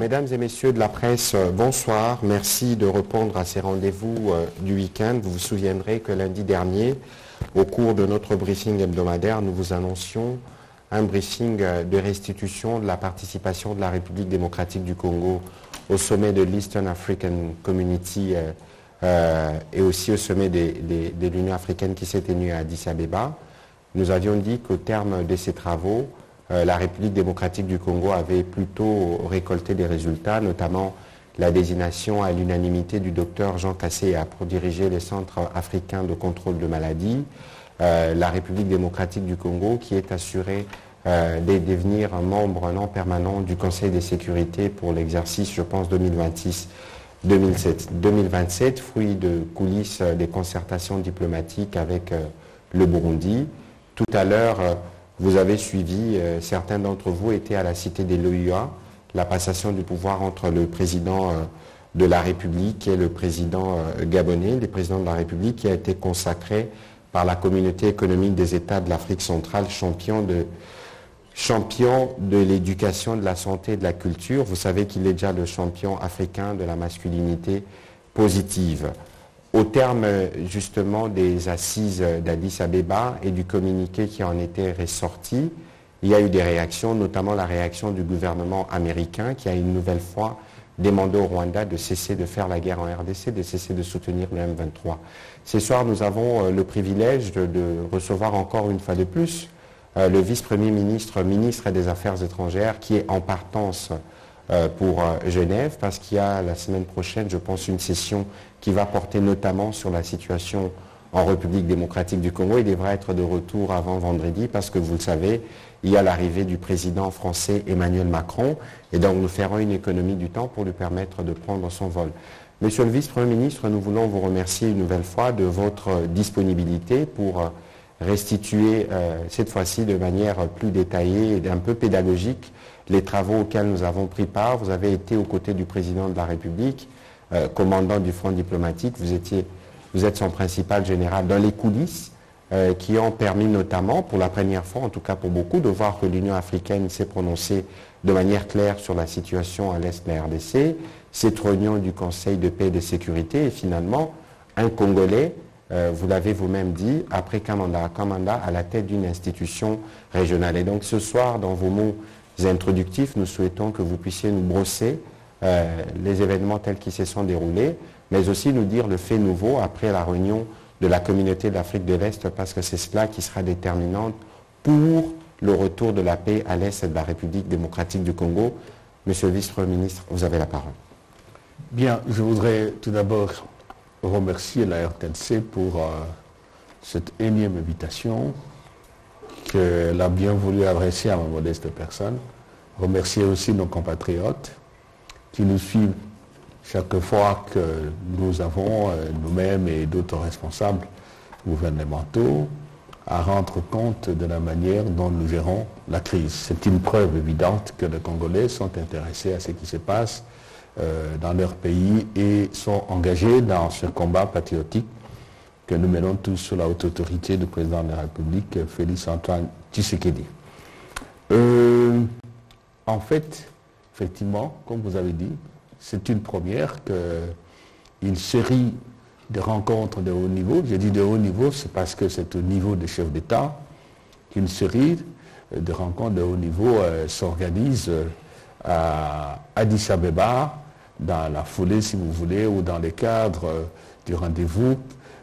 Mesdames et messieurs de la presse, bonsoir. Merci de répondre à ces rendez-vous du week-end. Vous vous souviendrez que lundi dernier, au cours de notre briefing hebdomadaire, nous vous annoncions un briefing de restitution de la participation de la République démocratique du Congo au sommet de l'Eastern African Community et aussi au sommet de l'Union africaine qui s'est tenu à Addis Abeba. Nous avions dit qu'au terme de ces travaux, la République démocratique du Congo avait plutôt récolté des résultats, notamment la désignation à l'unanimité du docteur Jean Kasséya pour diriger les centres africains de contrôle de maladies. La République démocratique du Congo qui est assurée de devenir un membre non permanent du Conseil de sécurité pour l'exercice, je pense, 2026-2027, fruit de coulisses des concertations diplomatiques avec le Burundi. Tout à l'heure, vous avez suivi, certains d'entre vous étaient à la cité des l'OUA, la passation du pouvoir entre le président de la République et le président gabonais, le président de la République qui a été consacré par la communauté économique des États de l'Afrique centrale, champion de l'éducation, de la santé et de la culture. Vous savez qu'il est déjà le champion africain de la masculinité positive. Au terme justement des assises d'Addis Abeba et du communiqué qui en était ressorti, il y a eu des réactions, notamment la réaction du gouvernement américain qui a une nouvelle fois demandé au Rwanda de cesser de faire la guerre en RDC, de cesser de soutenir le M23. Ce soir, nous avons le privilège de recevoir encore une fois de plus le vice-premier ministre, ministre des Affaires étrangères, qui est en partance pour Genève, parce qu'il y a la semaine prochaine, je pense, une session qui va porter notamment sur la situation en République démocratique du Congo. Il devra être de retour avant vendredi, parce que vous le savez, il y a l'arrivée du président français Emmanuel Macron, et donc nous ferons une économie du temps pour lui permettre de prendre son vol. Monsieur le vice-premier ministre, nous voulons vous remercier une nouvelle fois de votre disponibilité pour restituer cette fois-ci de manière plus détaillée et un peu pédagogique les travaux auxquels nous avons pris part. Vous avez été aux côtés du président de la République, commandant du front diplomatique. Vous êtes son principal général dans les coulisses qui ont permis notamment, pour la première fois, en tout cas pour beaucoup, de voir que l'Union africaine s'est prononcée de manière claire sur la situation à l'est de la RDC, cette réunion du Conseil de paix et de sécurité et finalement un Congolais, vous l'avez vous-même dit, après qu'un mandat à la tête d'une institution régionale. Et donc ce soir, dans vos mots introductifs, nous souhaitons que vous puissiez nous brosser les événements tels qu'ils se sont déroulés, mais aussi nous dire le fait nouveau après la réunion de la communauté d'Afrique de l'Est, parce que c'est cela qui sera déterminant pour le retour de la paix à l'Est de la République démocratique du Congo. Monsieur le vice-premier ministre, vous avez la parole. Bien, je voudrais tout d'abord remercier la RTNC pour cette énième invitation qu'elle a bien voulu adresser à ma modeste personne. Remercier aussi nos compatriotes qui nous suivent chaque fois que nous avons, nous-mêmes et d'autres responsables gouvernementaux, à rendre compte de la manière dont nous gérons la crise. C'est une preuve évidente que les Congolais sont intéressés à ce qui se passe dans leur pays et sont engagés dans ce combat patriotique que nous menons tous sous la haute autorité du président de la République, Félix Antoine Tshisekedi. En fait, effectivement, comme vous avez dit, c'est une première qu'une série de rencontres de haut niveau, je dis de haut niveau, c'est parce que c'est au niveau des chefs d'État qu'une série de rencontres de haut niveau s'organise à Addis Abeba, dans la foulée, si vous voulez, ou dans le cadre du rendez-vous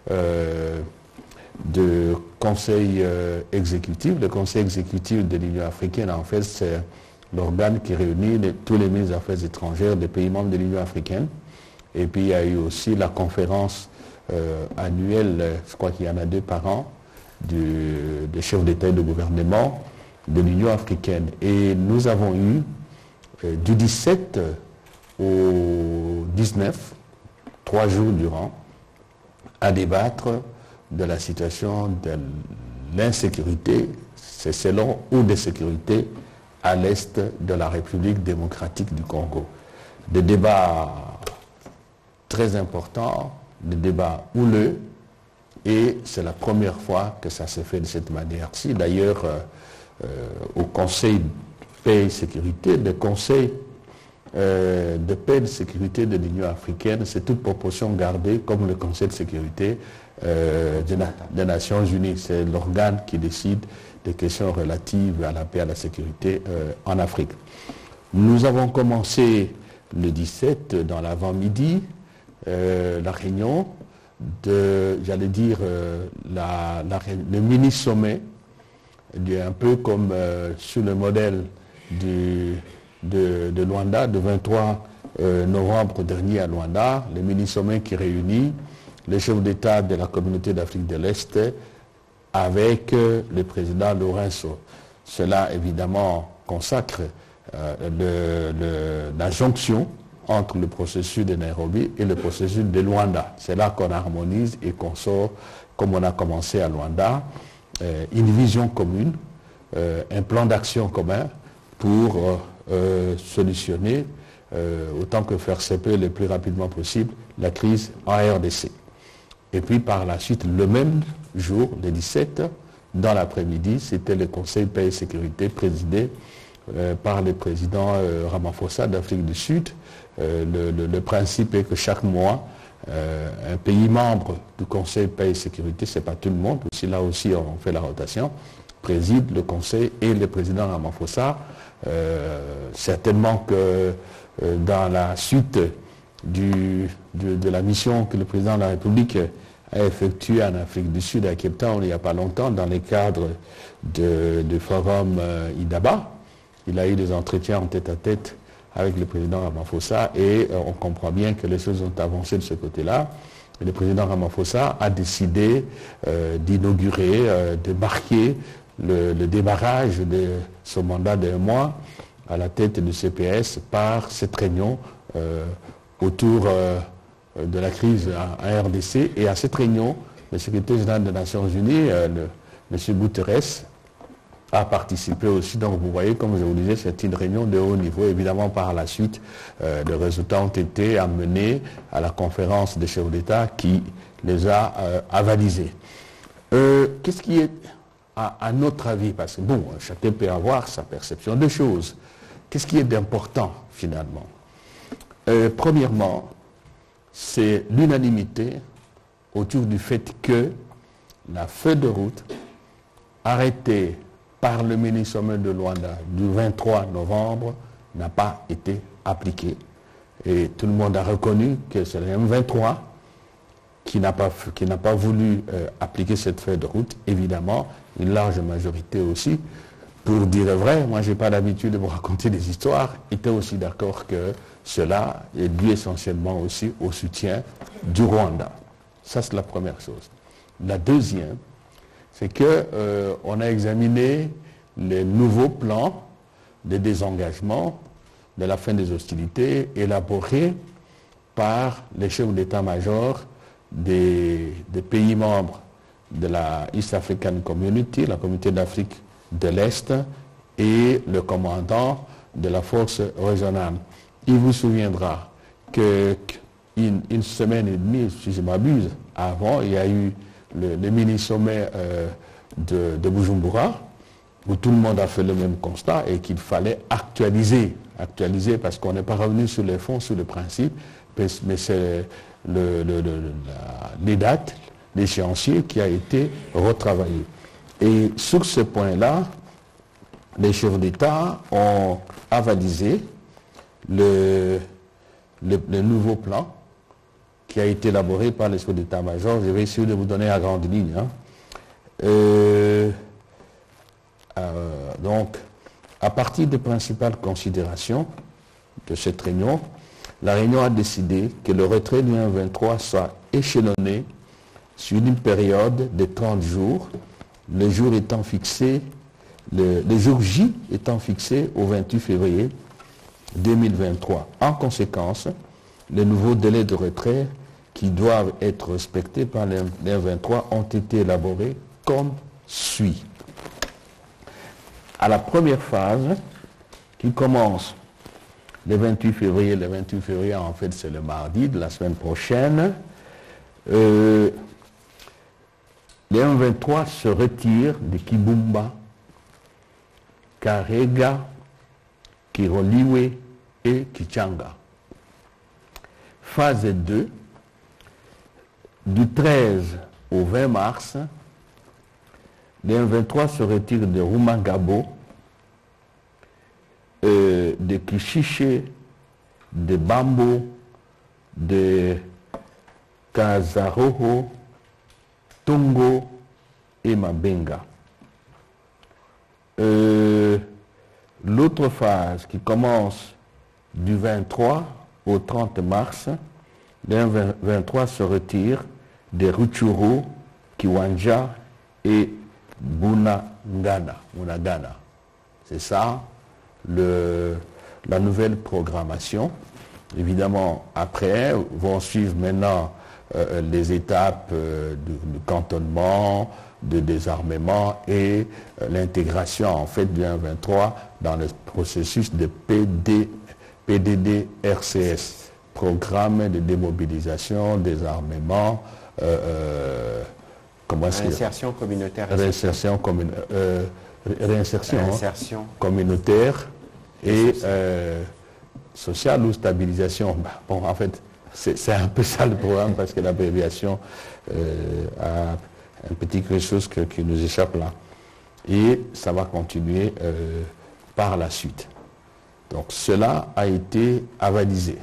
de conseil exécutif. Le conseil exécutif de l'Union africaine, en fait, c'est l'organe qui réunit tous les ministres des Affaires étrangères des pays membres de l'Union africaine. Et puis il y a eu aussi la conférence annuelle, je crois qu'il y en a 2 par an, des chefs d'État et de gouvernement de l'Union africaine. Et nous avons eu du 17 au 19, 3 jours durant, à débattre de la situation de l'insécurité, c'est selon, ou de sécurité à l'est de la République démocratique du Congo. Des débats très importants, des débats houleux, et c'est la première fois que ça se fait de cette manière-ci. D'ailleurs, au Conseil paix et sécurité, le Conseil de paix et de sécurité de l'Union africaine, c'est toute proportion gardée comme le Conseil de sécurité des Nations Unies. C'est l'organe qui décide des questions relatives à la paix et à la sécurité en Afrique. Nous avons commencé le 17 dans l'avant-midi la réunion de, j'allais dire, le mini-sommet, un peu comme sur le modèle de Luanda, de 23 novembre dernier à Luanda, le mini-sommet qui réunit les chefs d'État de la communauté d'Afrique de l'Est avec le président Lourenço. Cela, évidemment, consacre la jonction entre le processus de Nairobi et le processus de Luanda. C'est là qu'on harmonise et qu'on sort, comme on a commencé à Luanda, une vision commune, un plan d'action commun pour solutionner, autant que faire se peut le plus rapidement possible, la crise en RDC. Et puis par la suite, le même jour, le 17, dans l'après-midi, c'était le Conseil paix et sécurité présidé par le président Ramaphosa d'Afrique du Sud. Le principe est que chaque mois, un pays membre du Conseil paix et sécurité, c'est pas tout le monde, aussi là aussi on fait la rotation, préside le Conseil et le président Ramaphosa. Certainement que dans la suite de la mission que le président de la République a effectuée en Afrique du Sud, à Cape Town, il n'y a pas longtemps, dans le cadre du forum IDABA, il a eu des entretiens en tête-à-tête avec le président Ramaphosa et on comprend bien que les choses ont avancé de ce côté-là. Et le président Ramaphosa a décidé d'inaugurer, de marquer le démarrage de son mandat d'un mois à la tête du CPS par cette réunion autour de la crise en RDC. Et à cette réunion, le secrétaire général des Nations Unies, M. Guterres, a participé aussi. Donc vous voyez, comme je vous disais, c'est une réunion de haut niveau. Évidemment, par la suite, les résultats ont été amenés à la conférence des chefs d'État qui les a avalisés. Qu'est-ce qui est, à notre avis, parce que bon, chacun peut avoir sa perception des choses, qu'est-ce qui est d'important finalement? Premièrement, c'est l'unanimité autour du fait que la feuille de route arrêtée par le mini-sommet de Luanda du 23 novembre n'a pas été appliquée. Et tout le monde a reconnu que c'est le M23 qui n'a pas voulu appliquer cette feuille de route. Évidemment, une large majorité aussi, pour dire vrai, moi je n'ai pas l'habitude de vous raconter des histoires, était aussi d'accord que cela est dû essentiellement aussi au soutien du Rwanda. Ça, c'est la première chose. La deuxième, c'est qu'on a examiné les nouveaux plans de désengagement de la fin des hostilités élaborés par les chefs d'état-major des pays membres de la East African Community, la communauté d'Afrique de l'Est, et le commandant de la force régionale. Il vous souviendra qu'une semaine et demie, si je m'abuse, avant, il y a eu le mini-sommet de Bujumbura, où tout le monde a fait le même constat et qu'il fallait actualiser parce qu'on n'est pas revenu sur les fonds, sur le principe, mais c'est les dates, l'échéancier qui a été retravaillé. Et sur ce point-là, les chefs d'État ont avalisé le nouveau plan qui a été élaboré par les chefs d'État-major. Je vais essayer de vous donner la grande ligne. Donc, à partir des principales considérations de cette réunion, la réunion a décidé que le retrait du M23 soit échelonné sur une période de 30 jours, le jour étant fixé, le jour J étant fixé au 28 février 2023. En conséquence, les nouveaux délais de retrait qui doivent être respectés par les M23 ont été élaborés comme suit. À la première phase, qui commence le 28 février, en fait c'est le mardi de la semaine prochaine, les M23 se retirent de Kibumba, Karega, Kiroliwe et Kichanga. Phase 2, du 13 au 20 mars, les M23 se retirent de Rumangabo, de Kishiche, de Bambo, de Kazaroho, Tongo et Mabenga. L'autre phase qui commence du 23 au 30 mars, les M23 se retirent de Rutshuru, Kiwanja et Bunagana. C'est ça la nouvelle programmation. Évidemment, après, vont suivre maintenant les étapes du cantonnement, de désarmement et l'intégration en fait du M23 dans le processus de PDD-RCS, Programme de démobilisation, désarmement, réinsertion communautaire. Réinsertion communautaire et sociale ou stabilisation. Bon, en fait, c'est un peu ça le programme parce que l'abréviation a un petit quelque chose qui nous échappe là. Et ça va continuer par la suite. Donc cela a été avalisé.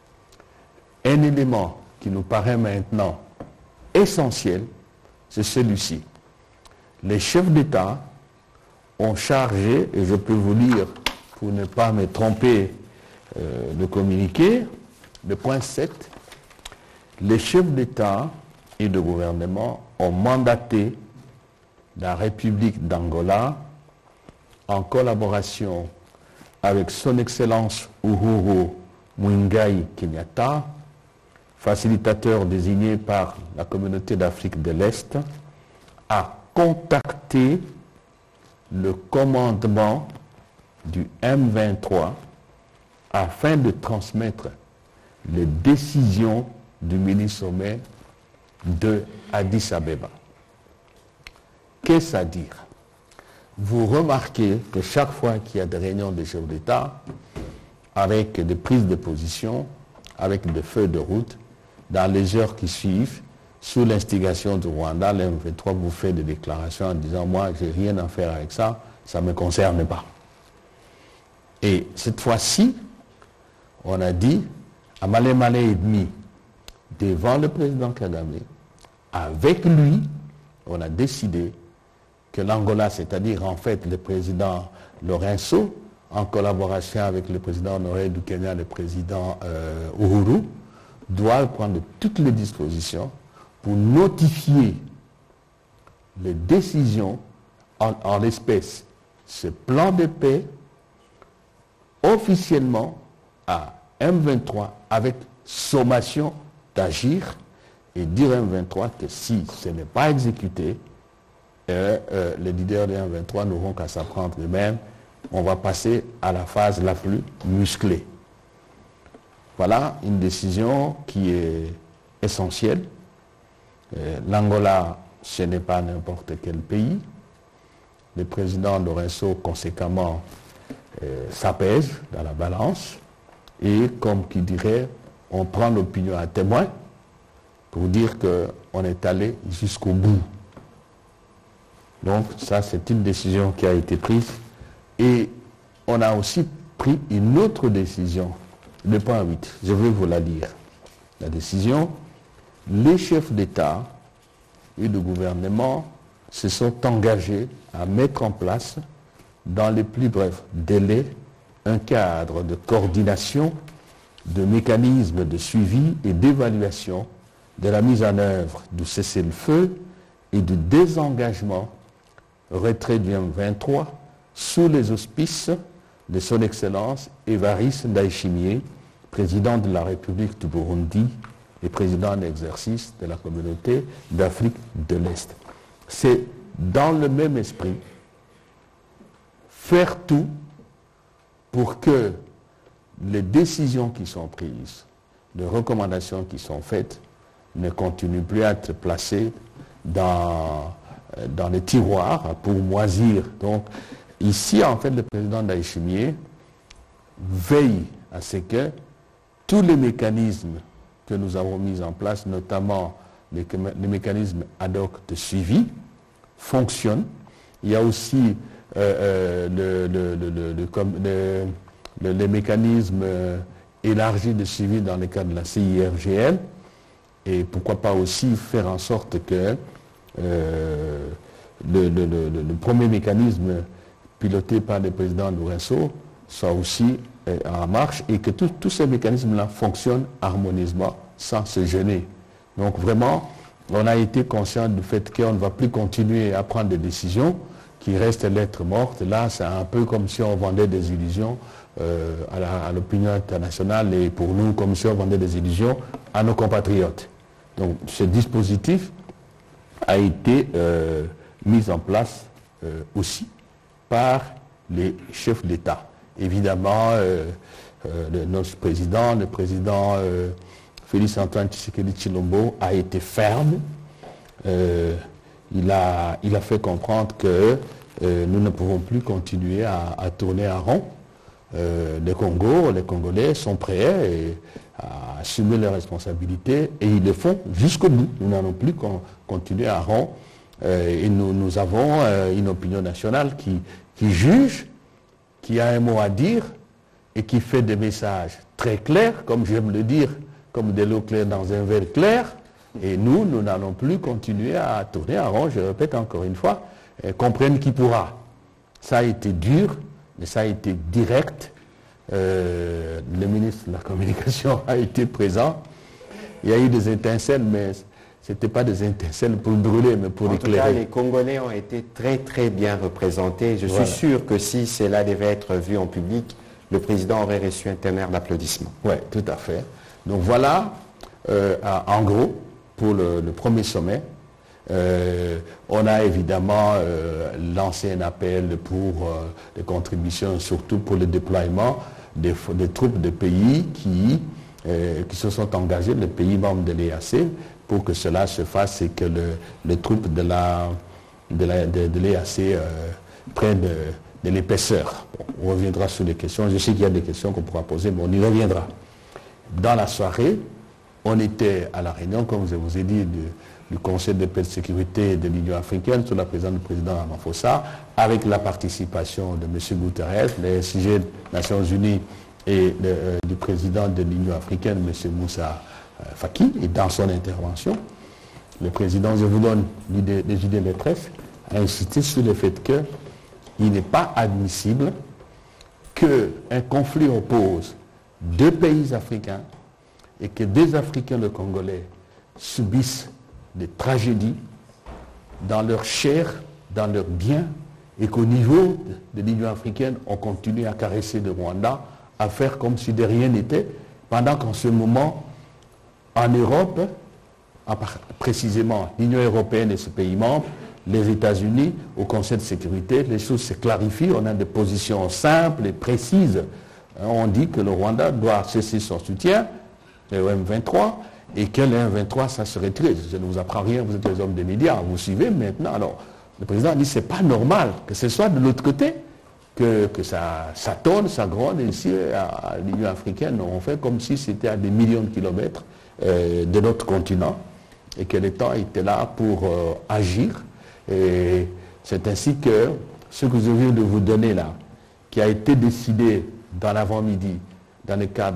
Un élément qui nous paraît maintenant essentiel, c'est celui-ci. Les chefs d'État ont chargé, et je peux vous lire pour ne pas me tromper de communiquer, le point 7, les chefs d'État et de gouvernement ont mandaté la République d'Angola en collaboration avec son Excellence Uhuru Muigai Kenyatta, facilitateur désigné par la Communauté d'Afrique de l'Est, à contacter le commandement du M23 afin de transmettre les décisions du mini-sommet de Addis Abeba. Qu'est-ce à dire? Vous remarquez que chaque fois qu'il y a des réunions des chefs d'État, avec des prises de position, avec des feuilles de route, dans les heures qui suivent, sous l'instigation du Rwanda, le M23 vous fait des déclarations en disant « moi, j'ai rien à faire avec ça, ça ne me concerne pas ». Et cette fois-ci, on a dit à Malé et demi, devant le président Kagame, avec lui, on a décidé que l'Angola, c'est-à-dire en fait le président Lorenzo, en collaboration avec le président honoré du Kenya, le président Uhuru, doivent prendre toutes les dispositions pour notifier les décisions en l'espèce, ce plan de paix, officiellement à M23 avec sommation d'agir et dire à M23 que si ce n'est pas exécuté, les leaders de M23 n'auront qu'à s'apprendre eux-mêmes. On va passer à la phase la plus musclée. Voilà une décision qui est essentielle. L'Angola, ce n'est pas n'importe quel pays. Le président Lorenzo, conséquemment, s'apaise dans la balance. Et comme qui dirait, on prend l'opinion à témoin pour dire qu'on est allé jusqu'au bout. Donc ça, c'est une décision qui a été prise. Et on a aussi pris une autre décision, le point 8. Je vais vous la lire. La décision, les chefs d'État et de gouvernement se sont engagés à mettre en place, dans les plus brefs délais, un cadre de coordination, de mécanismes de suivi et d'évaluation de la mise en œuvre du cessez-le-feu et du désengagement retrait du M23 sous les auspices de son Excellence Évariste Ndayishimiye, président de la République du Burundi et président en exercice de la Communauté d'Afrique de l'Est. C'est dans le même esprit faire tout pour que les décisions qui sont prises, les recommandations qui sont faites, ne continuent plus à être placées dans les tiroirs pour moisir. Donc, ici, en fait, le président Ndayishimiye veille à ce que tous les mécanismes que nous avons mis en place, notamment les mécanismes ad hoc de suivi, fonctionnent. Il y a aussi les mécanismes élargis de suivi dans le cadre de la CIRGL, et pourquoi pas aussi faire en sorte que le premier mécanisme piloté par le président Lourenço soit aussi en marche et que tous ces mécanismes-là fonctionnent harmonieusement sans se gêner. Donc vraiment, on a été conscient du fait qu'on ne va plus continuer à prendre des décisions qui restent lettres mortes. Là, c'est un peu comme si on vendait des illusions à l'opinion internationale et pour nous, comme si on vendait des illusions à nos compatriotes. Donc ce dispositif a été mis en place aussi par les chefs d'État. Évidemment, notre président, le président Félix Antoine Tshisekedi Tshilombo, a été ferme. Il a fait comprendre que nous ne pouvons plus continuer à tourner en rond. Les Congolais sont prêts à assumer leurs responsabilités et ils le font jusqu'au bout. Nous n'allons plus continuer en rond. Et nous avons une opinion nationale qui juge, qui a un mot à dire et qui fait des messages très clairs, comme j'aime le dire, comme de l'eau claire dans un verre clair. Et nous n'allons plus continuer à tourner en rond, je répète encore une fois, comprenne qui pourra. Ça a été dur, mais ça a été direct. Le ministre de la Communication a été présent. Il y a eu des étincelles, mais ce n'était pas des étincelles pour brûler, mais pour éclairer. En tout cas, les Congolais ont été très très bien représentés. Je suis sûr que si cela devait être vu en public, le président aurait reçu un tonnerre d'applaudissements. Oui, tout à fait. Donc voilà, en gros, pour le premier sommet. On a évidemment lancé un appel pour des contributions, surtout pour le déploiement des troupes de pays qui se sont engagés, les pays membres de l'EAC, pour que cela se fasse et que les troupes de l'EAC prennent de l'épaisseur. Bon, on reviendra sur les questions. Je sais qu'il y a des questions qu'on pourra poser, mais on y reviendra. Dans la soirée, on était à la réunion, comme je vous ai dit, du Conseil de paix et de sécurité de l'Union africaine sous la présidence du président Ramaphosa, avec la participation de M. Guterres, le SIG des Nations Unies et du président de l'Union africaine, M. Moussa Faki, et dans son intervention, le président, je vous donne les idées maîtresses, a insisté sur le fait qu'il n'est pas admissible qu'un conflit oppose deux pays africains et que des Africains, le Congolais, subissent des tragédies dans leur chair, dans leurs biens, et qu'au niveau de l'Union africaine, on continue à caresser le Rwanda, à faire comme si de rien n'était, pendant qu'en ce moment, en Europe, précisément l'Union européenne et ses pays membres, les États-Unis, au Conseil de sécurité, les choses se clarifient, on a des positions simples et précises. On dit que le Rwanda doit cesser son soutien au M23 et que le M23, ça se retire. Je ne vous apprends rien, vous êtes les hommes des médias, vous suivez maintenant. Alors, le président dit que ce n'est pas normal que ce soit de l'autre côté, que ça tourne, ça gronde. Et ici, à l'Union africaine, on fait comme si c'était à des millions de kilomètres de notre continent et que l'État était là pour agir. Et c'est ainsi que ce que je viens de vous donner là, qui a été décidé dans l'avant-midi, dans le cadre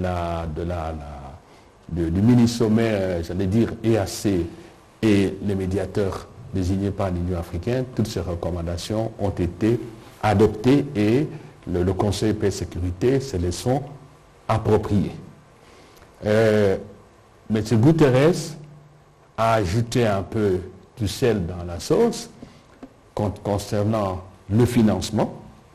du mini-sommet, j'allais dire, EAC et les médiateurs désignés par l'Union africaine, toutes ces recommandations ont été adoptées et le Conseil paix et sécurité se les sont appropriées. M. Guterres a ajouté un peu du sel dans la sauce concernant le financement.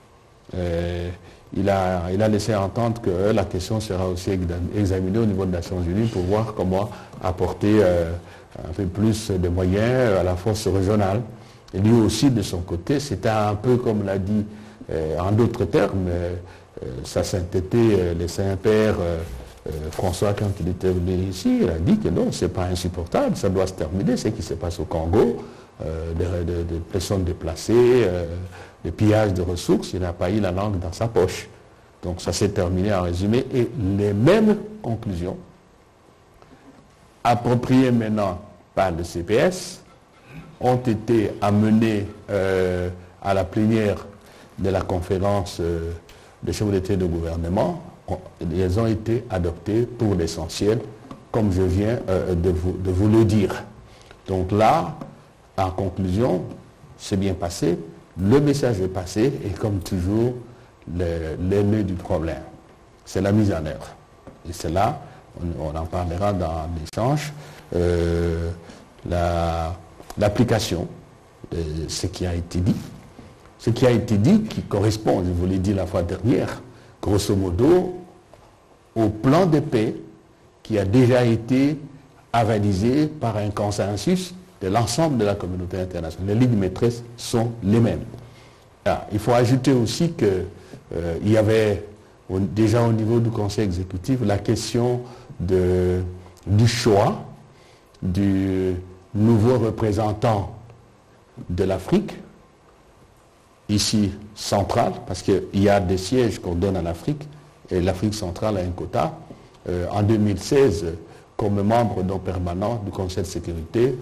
Il a laissé entendre que la question sera aussi examinée au niveau des Nations Unies pour voir comment apporter un peu plus de moyens à la force régionale. Et lui aussi, de son côté, c'était un peu comme l'a dit en d'autres termes, sa sainteté, le Saint-Père François, quand il était venu ici, il a dit que non, c'est pas insupportable, ça doit se terminer, ce qui se passe au Congo, des personnes déplacées, des pillages de ressources, il n'a pas eu la langue dans sa poche. Donc ça s'est terminé en résumé. Et les mêmes conclusions, appropriées maintenant par le CPS, ont été amenées à la plénière de la conférence des chefs d'État et de gouvernement. Elles ont été adoptées pour l'essentiel, comme je viens de vous le dire. Donc là, en conclusion, c'est bien passé, le message est passé, et comme toujours, l'aîné du problème, c'est la mise en œuvre. Et c'est là, on en parlera dans l'échange, l'application de ce qui a été dit. Ce qui a été dit qui correspond, je vous l'ai dit la fois dernière, grosso modo, au plan de paix qui a déjà été avalisé par un consensus de l'ensemble de la communauté internationale. Les lignes maîtresses sont les mêmes. Ah, il faut ajouter aussi qu'il y avait déjà au niveau du Conseil exécutif la question du choix du nouveau représentant de l'Afrique, ici centrale, parce qu'il y a des sièges qu'on donne à l'Afrique, et l'Afrique centrale a un quota. En 2016, comme membre non permanent du Conseil de sécurité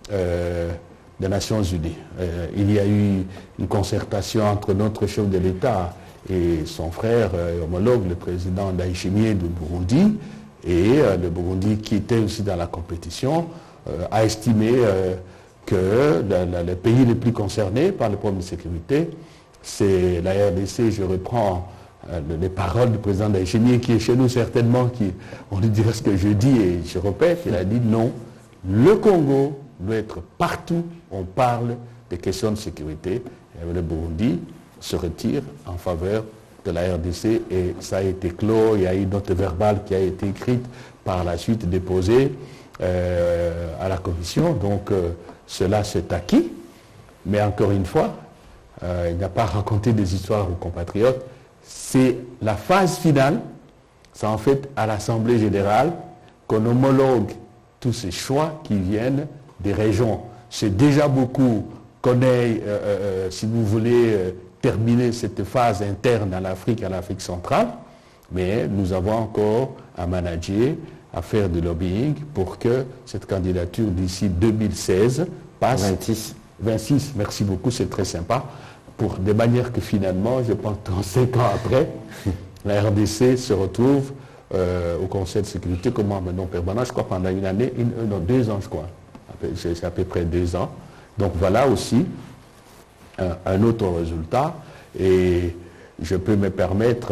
des Nations Unies. Il y a eu une concertation entre notre chef de l'État et son frère homologue, le président Ndayishimiye du Burundi, et le Burundi, qui était aussi dans la compétition, a estimé que les pays les plus concernés par le problème de sécurité, c'est la RDC. Je reprends les paroles du président Ndayishimiye, qui est chez nous certainement, on lui dirait ce que je dis et je répète, il a dit non, le Congo doit être partout, on parle des questions de sécurité. Et le Burundi se retire en faveur de la RDC, et ça a été clos. Il y a eu une note verbale qui a été écrite par la suite, déposée à la commission. Donc cela s'est acquis, mais encore une fois, il n'a pas raconté des histoires aux compatriotes. C'est la phase finale, c'est en fait à l'Assemblée générale qu'on homologue tous ces choix qui viennent des régions. C'est déjà beaucoup qu'on ait, si vous voulez, terminer cette phase interne à l'Afrique centrale, mais nous avons encore à manager, à faire du lobbying pour que cette candidature d'ici 2016 passe. 26, merci beaucoup, c'est très sympa. De manière que finalement, je pense 35 ans après, la RDC se retrouve au Conseil de sécurité comme membre non permanent, je crois pendant une année, 2 ans je crois. C'est à peu près 2 ans. Donc voilà aussi un autre résultat. Et je peux me permettre,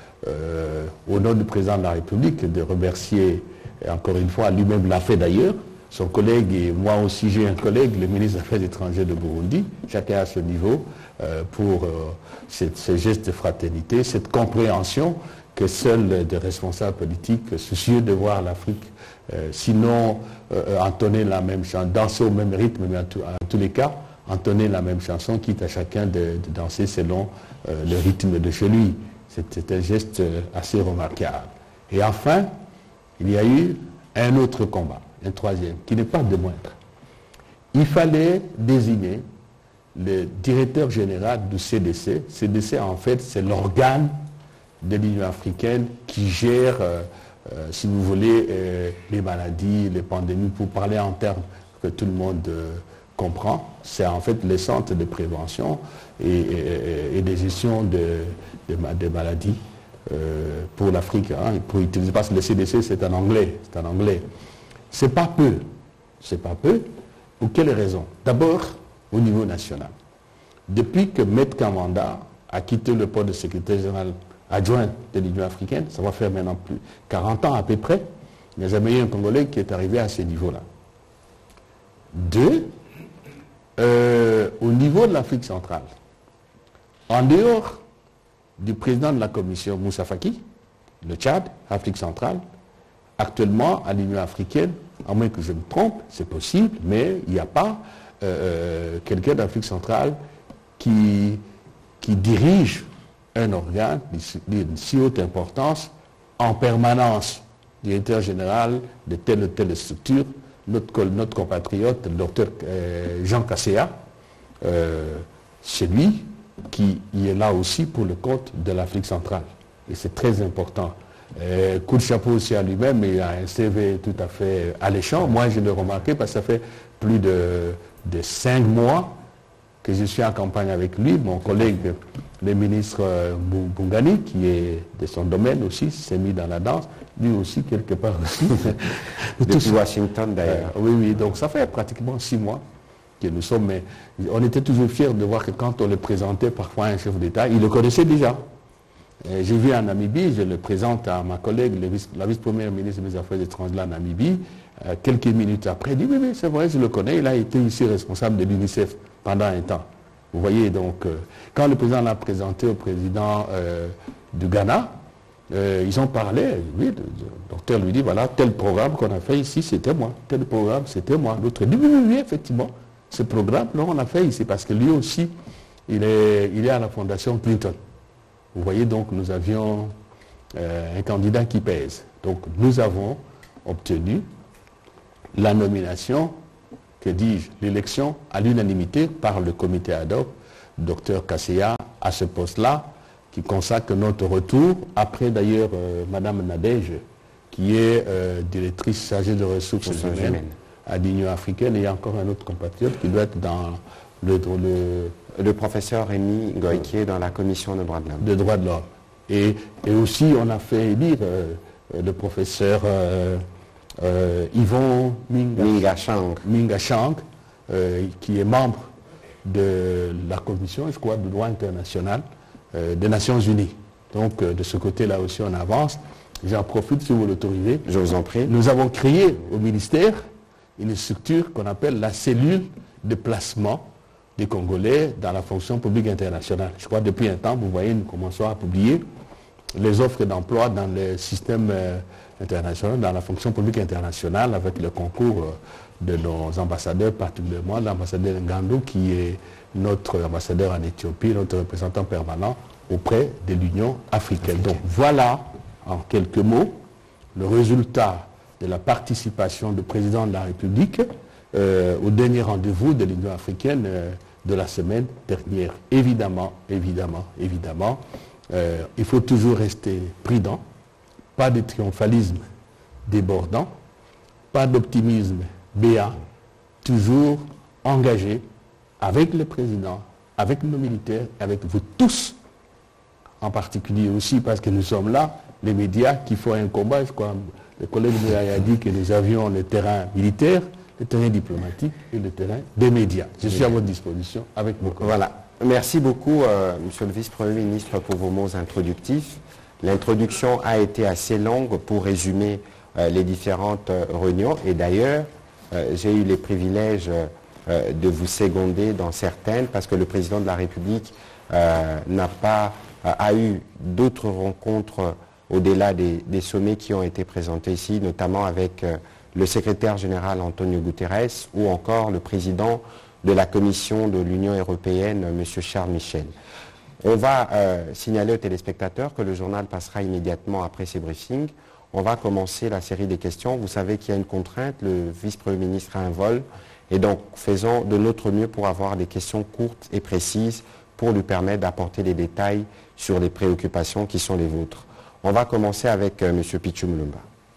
au nom du président de la République, de remercier, encore une fois, lui-même l'a fait d'ailleurs, son collègue, et moi aussi j'ai un collègue, le ministre des Affaires étrangères de Burundi, chacun à ce niveau, pour ce geste de fraternité, cette compréhension que seuls des responsables politiques, soucieux de voir l'Afrique, sinon entonner la même chanson, danser au même rythme, mais en tous les cas, entonner la même chanson, quitte à chacun de danser selon le rythme de chez lui. C'est un geste assez remarquable. Et enfin, il y a eu un autre combat, un troisième, qui n'est pas de moindre. Il fallait désigner le directeur général du CDC. CDC, en fait, c'est l'organe de l'Union africaine qui gère, si vous voulez, les maladies, les pandémies, pour parler en termes que tout le monde comprend. C'est en fait le centre de prévention et de gestion des maladies pour l'Afrique. Hein, pour utiliser, parce que le CDC, c'est en anglais. C'est pas peu. Pour quelles raisons? D'abord, au niveau national. Depuis que Maître Kamanda a quitté le poste de secrétaire général adjoint de l'Union africaine, ça va faire maintenant plus 40 ans à peu près, il n'y a jamais eu un Congolais qui est arrivé à ce niveau-là. 2, au niveau de l'Afrique centrale, en dehors du président de la commission Moussa Faki, le Tchad, Afrique centrale, actuellement à l'Union africaine, à moins que je me trompe, c'est possible, mais il n'y a pas quelqu'un d'Afrique centrale qui dirige un organe d'une si haute importance en permanence, directeur général de telle ou telle structure, notre compatriote, le docteur Jean Kasséa, c'est lui qui est là aussi pour le compte de l'Afrique centrale. Et c'est très important. Coup de chapeau aussi à lui-même, il a un CV tout à fait alléchant. Moi, je l'ai remarqué parce que ça fait plus de 5 mois que je suis en campagne avec lui. Mon collègue, le ministre Bungani, qui est de son domaine aussi, s'est mis dans la danse. Lui aussi, quelque part aussi. Depuis Washington, d'ailleurs. Oui, donc ça fait pratiquement 6 mois que nous sommes. Mais on était toujours fiers de voir que quand on le présentait parfois à un chef d'État, il le connaissait déjà. J'ai vu en Namibie, je le présente à ma collègue, la vice-première ministre des Affaires étrangères en Namibie. Quelques minutes après, il dit oui, c'est vrai, je le connais. Il a été ici responsable de l'UNICEF pendant un temps. Vous voyez, donc, quand le président l'a présenté au président du Ghana, ils ont parlé, oui, le docteur lui dit, voilà, tel programme qu'on a fait ici, c'était moi. Tel programme, c'était moi. L'autre dit, oui, effectivement, ce programme, là, on a fait ici, parce que lui aussi, il est à la Fondation Clinton. Vous voyez, donc, nous avions un candidat qui pèse. Donc, nous avons obtenu la nomination, que dis-je, l'élection à l'unanimité par le comité ad hoc, Dr Kasseya, à ce poste-là, qui consacre notre retour, après d'ailleurs Madame Nadège, qui est directrice chargée de ressources humaines à l'Union africaine, et il y a encore un autre compatriote qui doit être dans le professeur Rémi Goïquier dans la commission de droits de l'homme. De droits de l'homme. Et aussi, on a fait élire le professeur Yvon Minga Chang, qui est membre de la commission, je crois, de droit international des Nations Unies. Donc, de ce côté-là aussi, on avance. J'en profite, si vous l'autorisez. Je vous en prie. Nous avons créé au ministère une structure qu'on appelle la cellule de placement des Congolais dans la fonction publique internationale. Je crois que depuis un temps, vous voyez, nous commençons à publier les offres d'emploi dans le système international, dans la fonction publique internationale, avec le concours de nos ambassadeurs, particulièrement l'ambassadeur Ngandou, qui est notre ambassadeur en Éthiopie, notre représentant permanent auprès de l'Union africaine. Donc voilà, en quelques mots, le résultat de la participation du président de la République au dernier rendez-vous de l'Union africaine de la semaine dernière. Évidemment, il faut toujours rester prudent, pas de triomphalisme débordant, pas d'optimisme béat, toujours engagé avec le président, avec nos militaires, avec vous tous, en particulier aussi parce que nous sommes là, les médias qui font un combat. Je crois, le collègue a dit que nous avions le terrain militaire, le terrain diplomatique et le terrain des médias. Je suis à votre disposition avec vos collègues. Voilà. Merci beaucoup, Monsieur le Vice-Premier ministre, pour vos mots introductifs. L'introduction a été assez longue pour résumer les différentes réunions. Et d'ailleurs, j'ai eu les privilèges de vous seconder dans certaines parce que le président de la République a eu d'autres rencontres au-delà des sommets qui ont été présentés ici, notamment avec le secrétaire général Antonio Guterres ou encore le président de la Commission de l'Union européenne, M. Charles Michel. On va signaler aux téléspectateurs que le journal passera immédiatement après ces briefings. On va commencer la série des questions. Vous savez qu'il y a une contrainte, le vice-premier ministre a un vol, et donc faisons de notre mieux pour avoir des questions courtes et précises pour lui permettre d'apporter des détails sur les préoccupations qui sont les vôtres. On va commencer avec M. Pichu Mulumba.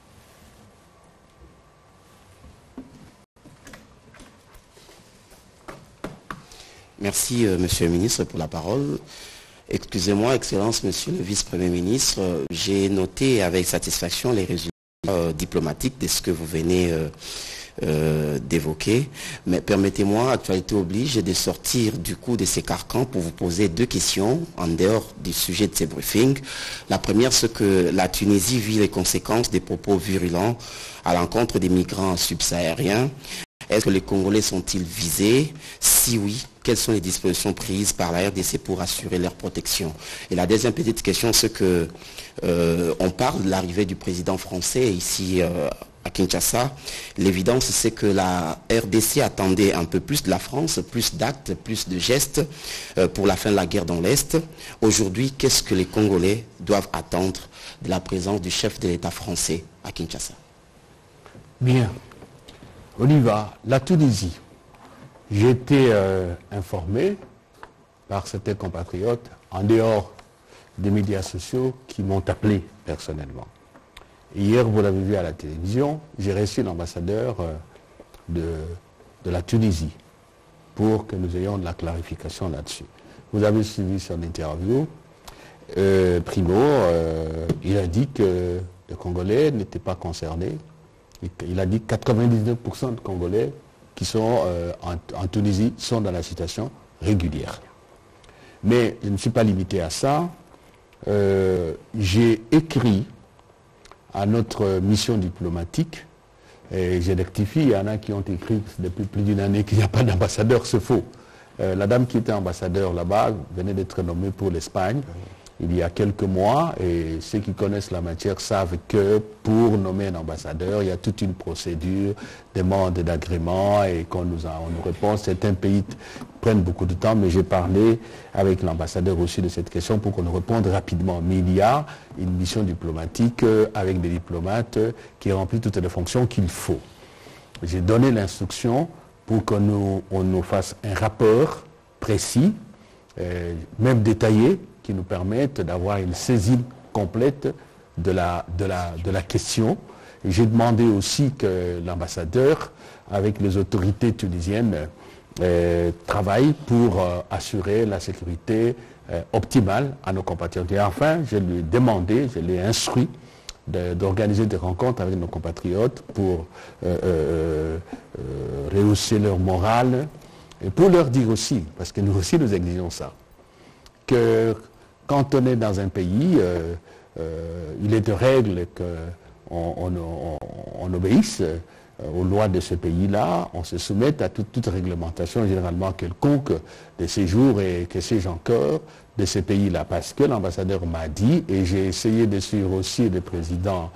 Merci, Monsieur le ministre, pour la parole. Excusez-moi, Excellence, Monsieur le Vice-Premier ministre, j'ai noté avec satisfaction les résultats diplomatiques de ce que vous venez d'évoquer. Mais permettez-moi, actualité oblige, de sortir du coup de ces carcans pour vous poser deux questions en dehors du sujet de ces briefings. La première, c'est que la Tunisie vit les conséquences des propos virulents à l'encontre des migrants subsahariens. Est-ce que les Congolais sont-ils visés? Si oui, quelles sont les dispositions prises par la RDC pour assurer leur protection? Et la deuxième petite question, c'est que on parle de l'arrivée du président français ici à Kinshasa. L'évidence, c'est que la RDC attendait un peu plus de la France, plus d'actes, plus de gestes pour la fin de la guerre dans l'Est. Aujourd'hui, qu'est-ce que les Congolais doivent attendre de la présence du chef de l'État français à Kinshasa? Bien. On y va. La Tunisie. J'ai été informé par certains compatriotes, en dehors des médias sociaux qui m'ont appelé personnellement. Hier, vous l'avez vu à la télévision, j'ai reçu l'ambassadeur de la Tunisie pour que nous ayons de la clarification là-dessus. Vous avez suivi son interview. Primo, il a dit que les Congolais n'étaient pas concernés. Il a dit que 99% de Congolais qui sont en Tunisie sont dans la situation régulière. Mais je ne suis pas limité à ça. J'ai écrit à notre mission diplomatique, et j'ai rectifié, il y en a qui ont écrit depuis plus d'une année qu'il n'y a pas d'ambassadeur, c'est faux. La dame qui était ambassadeur là-bas venait d'être nommée pour l'Espagne il y a quelques mois, et ceux qui connaissent la matière savent que pour nommer un ambassadeur, il y a toute une procédure, demande d'agrément, et on nous répond. Certains pays prennent beaucoup de temps, mais j'ai parlé avec l'ambassadeur aussi de cette question pour qu'on nous réponde rapidement. Mais il y a une mission diplomatique avec des diplomates qui remplissent toutes les fonctions qu'il faut. J'ai donné l'instruction pour qu'on nous fasse un rapport précis, même détaillé, qui nous permettent d'avoir une saisie complète de la question. Et j'ai demandé aussi que l'ambassadeur, avec les autorités tunisiennes, travaille pour assurer la sécurité optimale à nos compatriotes. Et enfin, je lui ai demandé, je l'ai instruit d'organiser des rencontres avec nos compatriotes pour rehausser leur morale et pour leur dire aussi, parce que nous aussi nous exigeons ça, que quand on est dans un pays, il est de règle qu'on obéisse aux lois de ce pays-là, on se soumette à toute réglementation généralement quelconque de séjour et que sais-je encore de ces pays-là. Parce que l'ambassadeur m'a dit, et j'ai essayé de suivre aussi le président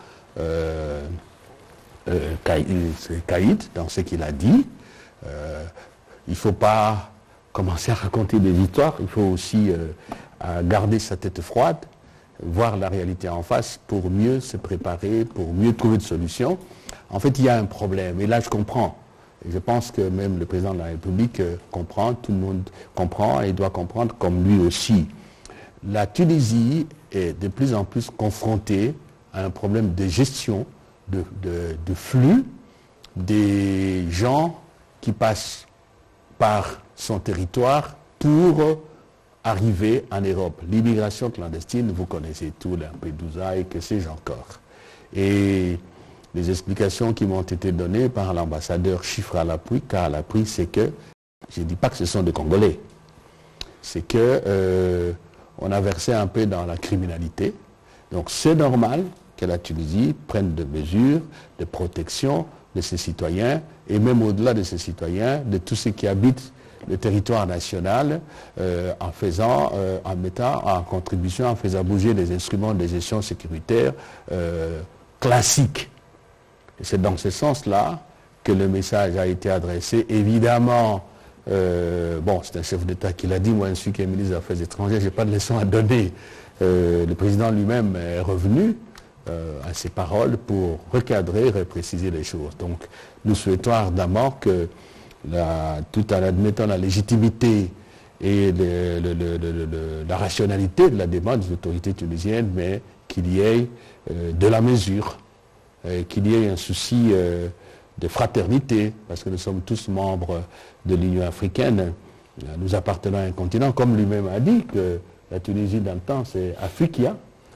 Caïd dans ce qu'il a dit, il ne faut pas commencer à raconter des histoires, il faut aussi garder sa tête froide, voir la réalité en face pour mieux se préparer, pour mieux trouver de solutions. En fait, il y a un problème, et là je comprends. Et je pense que même le président de la République comprend, tout le monde comprend et doit comprendre comme lui aussi. La Tunisie est de plus en plus confrontée à un problème de gestion, de flux des gens qui passent par son territoire pour arriver en Europe. L'immigration clandestine, vous connaissez tout, Lampedusa et que sais-je encore. Et les explications qui m'ont été données par l'ambassadeur, chiffre à l'appui, cas à l'appui, c'est que, je ne dis pas que ce sont des Congolais, c'est que on a versé un peu dans la criminalité. Donc c'est normal que la Tunisie prenne des mesures de protection de ses citoyens, et même au-delà de ses citoyens, de tous ceux qui habitent le territoire national, en mettant en contribution, en faisant bouger les instruments de gestion sécuritaire classiques. Et c'est dans ce sens-là que le message a été adressé. Évidemment, c'est un chef d'État qui l'a dit, moi je suis qui est ministre des Affaires étrangères, je n'ai pas de leçon à donner. Le président lui-même est revenu à ses paroles pour recadrer, repréciser les choses. Donc nous souhaitons ardemment que, tout en admettant la légitimité et la rationalité de la demande des autorités tunisiennes, mais qu'il y ait de la mesure, qu'il y ait un souci de fraternité, parce que nous sommes tous membres de l'Union africaine, nous appartenons à un continent, comme lui-même a dit que la Tunisie dans le temps c'est Afrikia,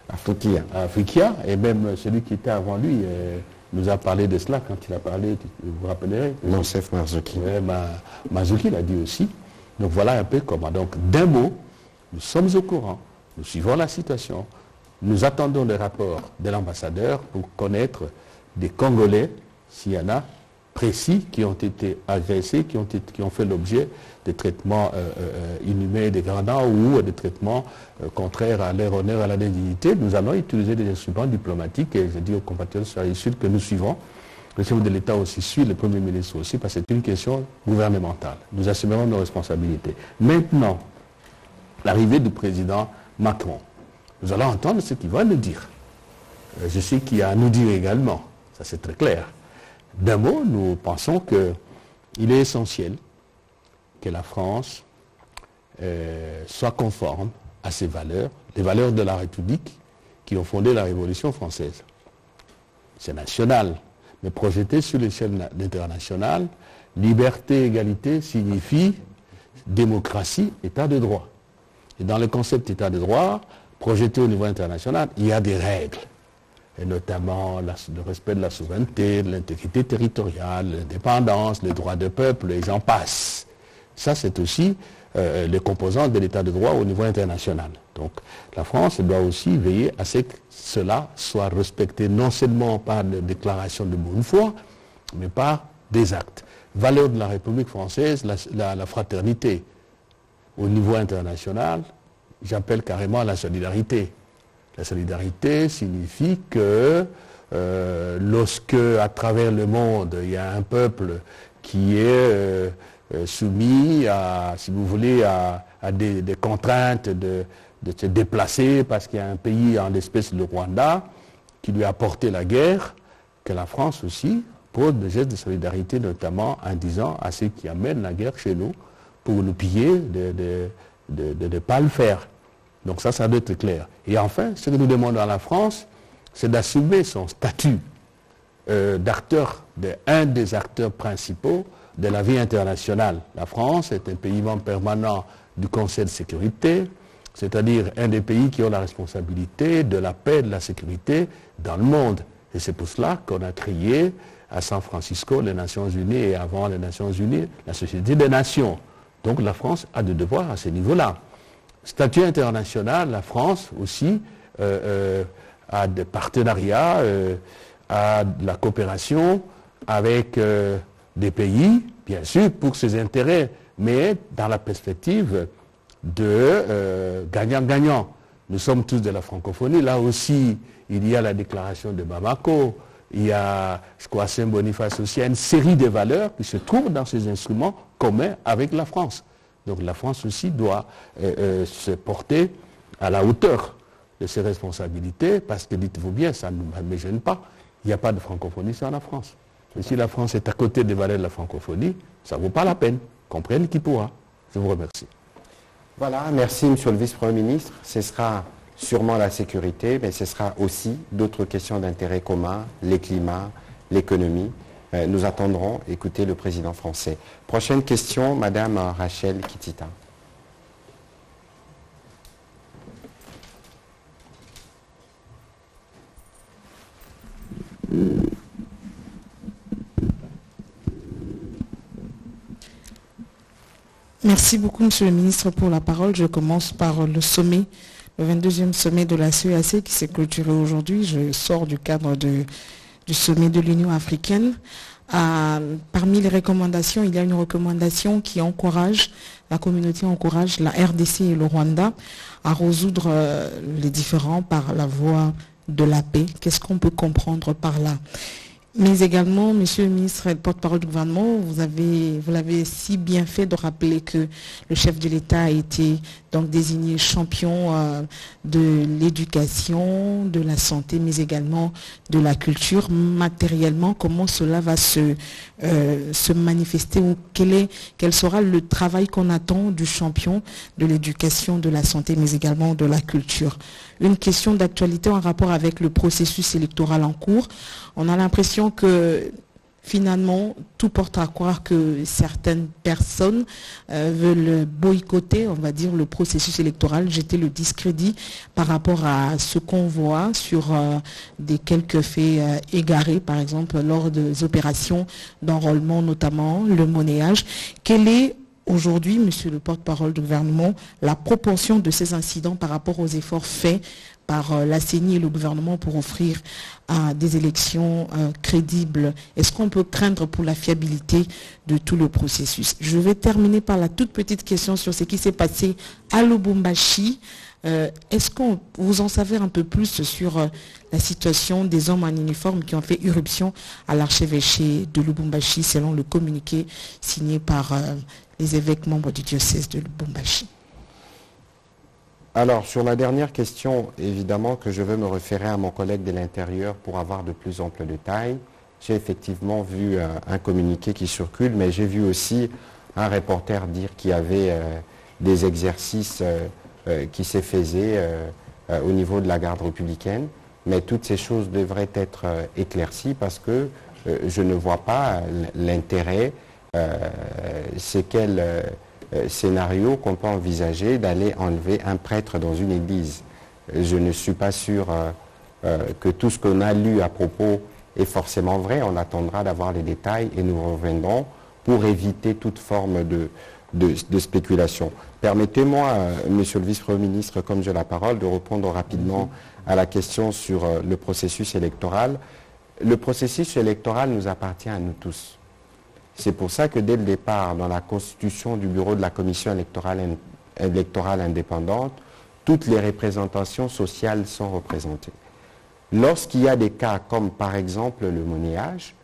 et même celui qui était avant lui nous a parlé de cela quand il a parlé, vous vous rappellerez? Monsef Marzouki. Marzouki l'a dit aussi. Donc voilà un peu comment. Donc d'un mot, nous sommes au courant, nous suivons la situation, nous attendons le rapport de l'ambassadeur pour connaître des Congolais, s'il y en a, précis, qui ont été agressés, qui ont fait l'objet de traitements inhumains, dégradants ou de traitements contraires à leur honneur, à la dignité. Nous allons utiliser des instruments diplomatiques, et je dis aux compatriotes sur les Sud que nous suivons. Le chef de l'État aussi suit, le Premier ministre aussi, parce que c'est une question gouvernementale. Nous assumerons nos responsabilités. Maintenant, l'arrivée du président Macron, nous allons entendre ce qu'il va nous dire. Je sais qu'il y a à nous dire également, ça c'est très clair. D'un mot, nous pensons qu'il est essentiel que la France soit conforme à ces valeurs, les valeurs de la République qui ont fondé la Révolution française. C'est national, mais projeté sur l'échelle internationale, liberté, égalité signifie démocratie, état de droit. Et dans le concept état de droit, projeté au niveau international, il y a des règles, et notamment le respect de la souveraineté, de l'intégrité territoriale, l'indépendance, les droits de peuple, et j'en passe. Ça, c'est aussi les composantes de l'état de droit au niveau international. Donc, la France doit aussi veiller à ce que cela soit respecté non seulement par des déclarations de bonne foi, mais par des actes. Valeur de la République française, la fraternité. Au niveau international, j'appelle carrément la solidarité. La solidarité signifie que lorsque, à travers le monde, il y a un peuple qui est soumis à, si vous voulez, à des contraintes de se déplacer parce qu'il y a un pays, en l'espèce le Rwanda, qui lui a porté la guerre, que la France aussi pose des gestes de solidarité, notamment en disant à ceux qui amènent la guerre chez nous, pour nous piller, de ne pas le faire. Donc ça doit être clair. Et enfin, ce que nous demandons à la France, c'est d'assumer son statut d'acteur, un des acteurs principaux de la vie internationale. La France est un pays membre permanent du Conseil de sécurité, c'est-à-dire un des pays qui ont la responsabilité de la paix et de la sécurité dans le monde. Et c'est pour cela qu'on a créé à San Francisco les Nations Unies et avant les Nations Unies, la Société des Nations. Donc la France a des devoirs à ce niveau-là. Statut international, la France aussi a des partenariats, a de la coopération avec des pays, bien sûr, pour ses intérêts, mais dans la perspective de gagnant-gagnant. Nous sommes tous de la francophonie. Là aussi, il y a la déclaration de Bamako, il y a, je crois, Saint-Boniface aussi, il y a une série de valeurs qui se trouvent dans ces instruments communs avec la France. Donc la France aussi doit se porter à la hauteur de ses responsabilités, parce que, dites-vous bien, ça ne me gêne pas, il n'y a pas de francophonie sans la France. Et si la France est à côté des valeurs de la francophonie, ça ne vaut pas la peine. Comprenne qui pourra. Je vous remercie. Voilà, merci Monsieur le Vice-Premier ministre. Ce sera sûrement la sécurité, mais ce sera aussi d'autres questions d'intérêt commun, les climats, l'économie. Nous attendrons écouter le président français. Prochaine question, Madame Rachel Kitita. Merci beaucoup, Monsieur le ministre, pour la parole. Je commence par le sommet, le 22e sommet de la CEAC qui s'est clôturé aujourd'hui. Je sors du cadre du sommet de l'Union africaine. Parmi les recommandations, il y a une recommandation qui encourage, la communauté encourage la RDC et le Rwanda à résoudre les différends par la voie de la paix. Qu'est-ce qu'on peut comprendre par là? Mais également, Monsieur le ministre et le porte-parole du gouvernement, vous l'avez si bien fait de rappeler que le chef de l'État a été donc désigné champion de l'éducation, de la santé, mais également de la culture. Matériellement, comment cela va se manifester ou quel sera le travail qu'on attend du champion de l'éducation, de la santé, mais également de la culture? Une question d'actualité en rapport avec le processus électoral en cours. On a l'impression que finalement, tout porte à croire que certaines personnes veulent boycotter, on va dire, le processus électoral, jeter le discrédit par rapport à ce qu'on voit sur des quelques faits égarés, par exemple, lors des opérations d'enrôlement, notamment le monnayage. Quel est aujourd'hui, Monsieur le porte-parole du gouvernement, la proportion de ces incidents par rapport aux efforts faits par la CENI et le gouvernement pour offrir des élections crédibles? Est-ce qu'on peut craindre pour la fiabilité de tout le processus? Je vais terminer par la toute petite question sur ce qui s'est passé à Lubumbashi. Est-ce que vous en savez un peu plus sur la situation des hommes en uniforme qui ont fait irruption à l'archevêché de Lubumbashi selon le communiqué signé par les évêques membres du diocèse de Lubumbashi? Alors, sur la dernière question, évidemment que je veux me référer à mon collègue de l'Intérieur pour avoir de plus amples détails. J'ai effectivement vu un communiqué qui circule, mais j'ai vu aussi un reporter dire qu'il y avait des exercices qui s'effaisaient au niveau de la garde républicaine. Mais toutes ces choses devraient être éclaircies parce que je ne vois pas l'intérêt, c'est quel scénario qu'on peut envisager d'aller enlever un prêtre dans une église. Je ne suis pas sûr que tout ce qu'on a lu à propos est forcément vrai. On attendra d'avoir les détails et nous reviendrons pour éviter toute forme de spéculation. Permettez-moi, Monsieur le Vice-Premier ministre, comme j'ai la parole, de répondre rapidement à la question sur le processus électoral. Le processus électoral nous appartient à nous tous. C'est pour ça que dès le départ, dans la constitution du bureau de la commission électorale indépendante, toutes les représentations sociales sont représentées. Lorsqu'il y a des cas comme par exemple le monnayage,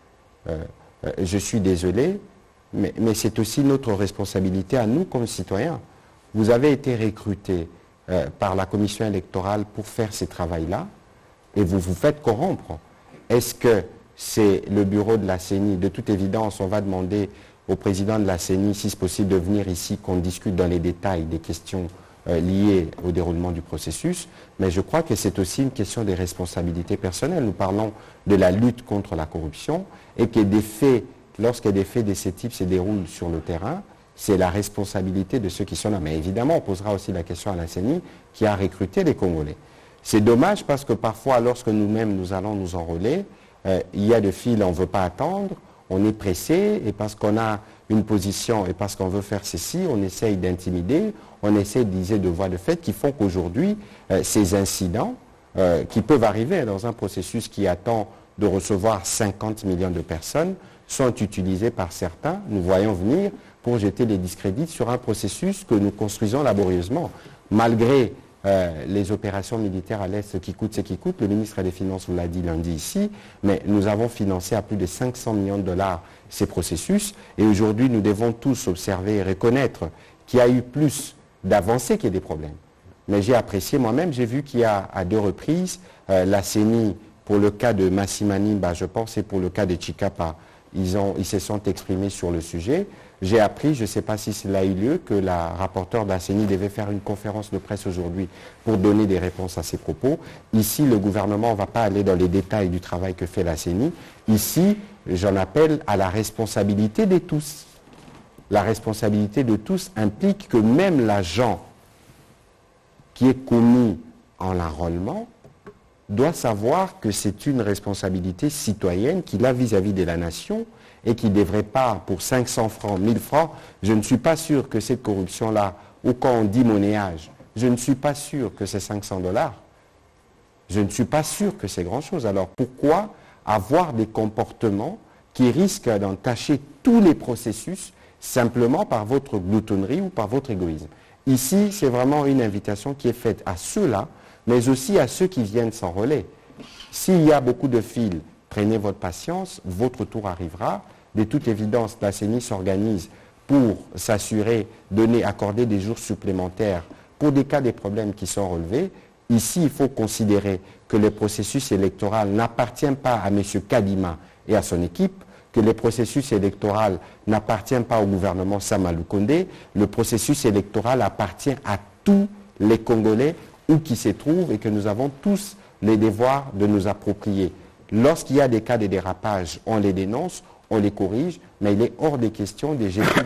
je suis désolé, mais c'est aussi notre responsabilité à nous comme citoyens. Vous avez été recrutés par la commission électorale pour faire ce travail-là et vous vous faites corrompre. Est-ce que c'est le bureau de la CENI? De toute évidence, on va demander au président de la CENI, si c'est possible, de venir ici, qu'on discute dans les détails des questions liées au déroulement du processus. Mais je crois que c'est aussi une question des responsabilités personnelles. Nous parlons de la lutte contre la corruption et que des faits, lorsque des faits de ce type se déroulent sur le terrain, c'est la responsabilité de ceux qui sont là. Mais évidemment, on posera aussi la question à la CENI qui a recruté les Congolais. C'est dommage parce que parfois, lorsque nous-mêmes nous allons nous enrôler, il y a des files, on ne veut pas attendre, on est pressé, et parce qu'on a une position et parce qu'on veut faire ceci, on essaye d'intimider, on essaie d'utiliser de voies de fait qui font qu'aujourd'hui, ces incidents qui peuvent arriver dans un processus qui attend de recevoir 50 millions de personnes sont utilisés par certains, nous voyons venir, pour jeter des discrédits sur un processus que nous construisons laborieusement. Malgré les opérations militaires à l'Est qui coûtent ce qui coûte, le ministre des Finances vous l'a dit lundi ici, mais nous avons financé à plus de 500 millions de dollars ces processus et aujourd'hui nous devons tous observer et reconnaître qu'il y a eu plus d'avancées qu'il y a des problèmes. Mais j'ai apprécié moi-même, j'ai vu qu'il y a à 2 reprises, la CENI pour le cas de Massimanimba, je pense, et pour le cas de Chikapa, ils se sont exprimés sur le sujet. J'ai appris, je ne sais pas si cela a eu lieu, que la rapporteure de la CENI devait faire une conférence de presse aujourd'hui pour donner des réponses à ces propos. Ici, le gouvernement ne va pas aller dans les détails du travail que fait la CENI. Ici, j'en appelle à la responsabilité de tous. La responsabilité de tous implique que même l'agent qui est commis en l'enrôlement doit savoir que c'est une responsabilité citoyenne qu'il a vis-à-vis de la nation et qui ne devrait pas, pour 500 francs, 1000 francs, je ne suis pas sûr que cette corruption-là, ou quand on dit monnayage, je ne suis pas sûr que c'est 500 $. Je ne suis pas sûr que c'est grand-chose. Alors pourquoi avoir des comportements qui risquent d'entacher tous les processus simplement par votre gloutonnerie ou par votre égoïsme? Ici, c'est vraiment une invitation qui est faite à ceux-là, mais aussi à ceux qui viennent s'enrôler. S'il y a beaucoup de fils, prenez votre patience, votre tour arrivera. De toute évidence, la CENI s'organise pour s'assurer, accorder des jours supplémentaires pour des cas des problèmes qui sont relevés. Ici, il faut considérer que le processus électoral n'appartient pas à M. Kadima et à son équipe, que le processus électoral n'appartient pas au gouvernement Sama Lukonde. Le processus électoral appartient à tous les Congolais où qu'ils se trouvent et que nous avons tous les devoirs de nous approprier. Lorsqu'il y a des cas de dérapage, on les dénonce, on les corrige, mais il est hors des questions de jeter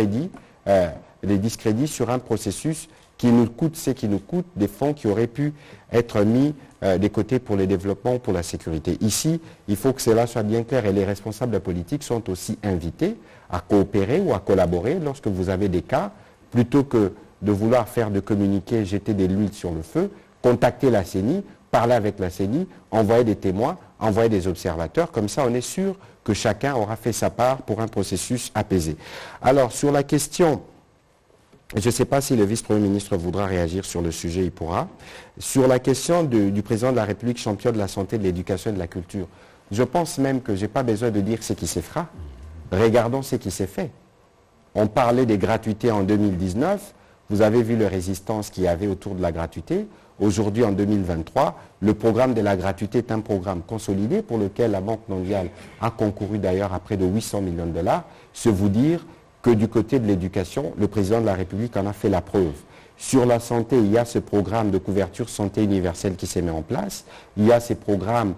des discrédits sur un processus qui nous coûte ce qui nous coûte, des fonds qui auraient pu être mis des côtés pour le développement, pour la sécurité. Ici, il faut que cela soit bien clair et les responsables politiques sont aussi invités à coopérer ou à collaborer lorsque vous avez des cas, plutôt que de vouloir faire de communiqués, jeter de l'huile sur le feu, contacter la CENI, parler avec la CENI, envoyer des témoins, envoyer des observateurs. Comme ça, on est sûr que chacun aura fait sa part pour un processus apaisé. Alors, sur la question, je ne sais pas si le vice-premier ministre voudra réagir sur le sujet, il pourra. Sur la question du président de la République, champion de la santé, de l'éducation et de la culture, je pense même que je n'ai pas besoin de dire ce qui se fera. Regardons ce qui s'est fait. On parlait des gratuités en 2019. Vous avez vu les résistances qu'il y avait autour de la gratuité. Aujourd'hui, en 2023, le programme de la gratuité est un programme consolidé pour lequel la Banque mondiale a concouru d'ailleurs à près de 800 millions $. C'est vous dire que du côté de l'éducation, le président de la République en a fait la preuve. Sur la santé, il y a ce programme de couverture santé universelle qui s'est mis en place. Il y a ces programmes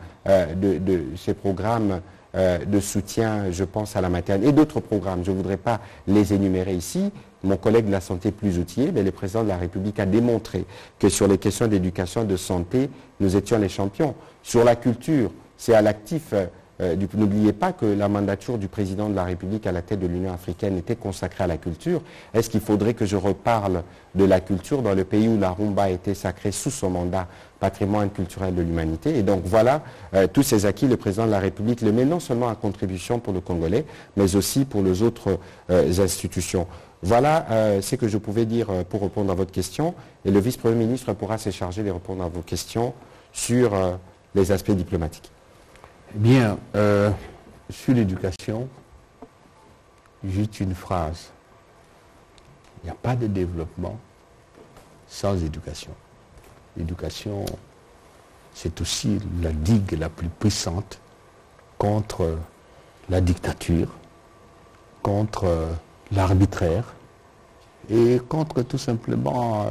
de soutien, je pense à la maternité, et d'autres programmes. Je ne voudrais pas les énumérer ici. Mon collègue de la santé plus outillé, mais le président de la République a démontré que sur les questions d'éducation et de santé, nous étions les champions. Sur la culture, c'est à l'actif. N'oubliez pas que la mandature du président de la République à la tête de l'Union africaine était consacrée à la culture. Est-ce qu'il faudrait que je reparle de la culture dans le pays où la rumba a été sacrée sous son mandat patrimoine culturel de l'humanité? Et donc voilà, tous ces acquis, le président de la République le met non seulement à contribution pour le Congolais, mais aussi pour les autres institutions. Voilà ce que je pouvais dire pour répondre à votre question. Et le vice-premier ministre pourra se charger de répondre à vos questions sur les aspects diplomatiques. Bien, sur l'éducation, juste une phrase. Il n'y a pas de développement sans éducation. L'éducation, c'est aussi la digue la plus puissante contre la dictature, contre l'arbitraire et contre tout simplement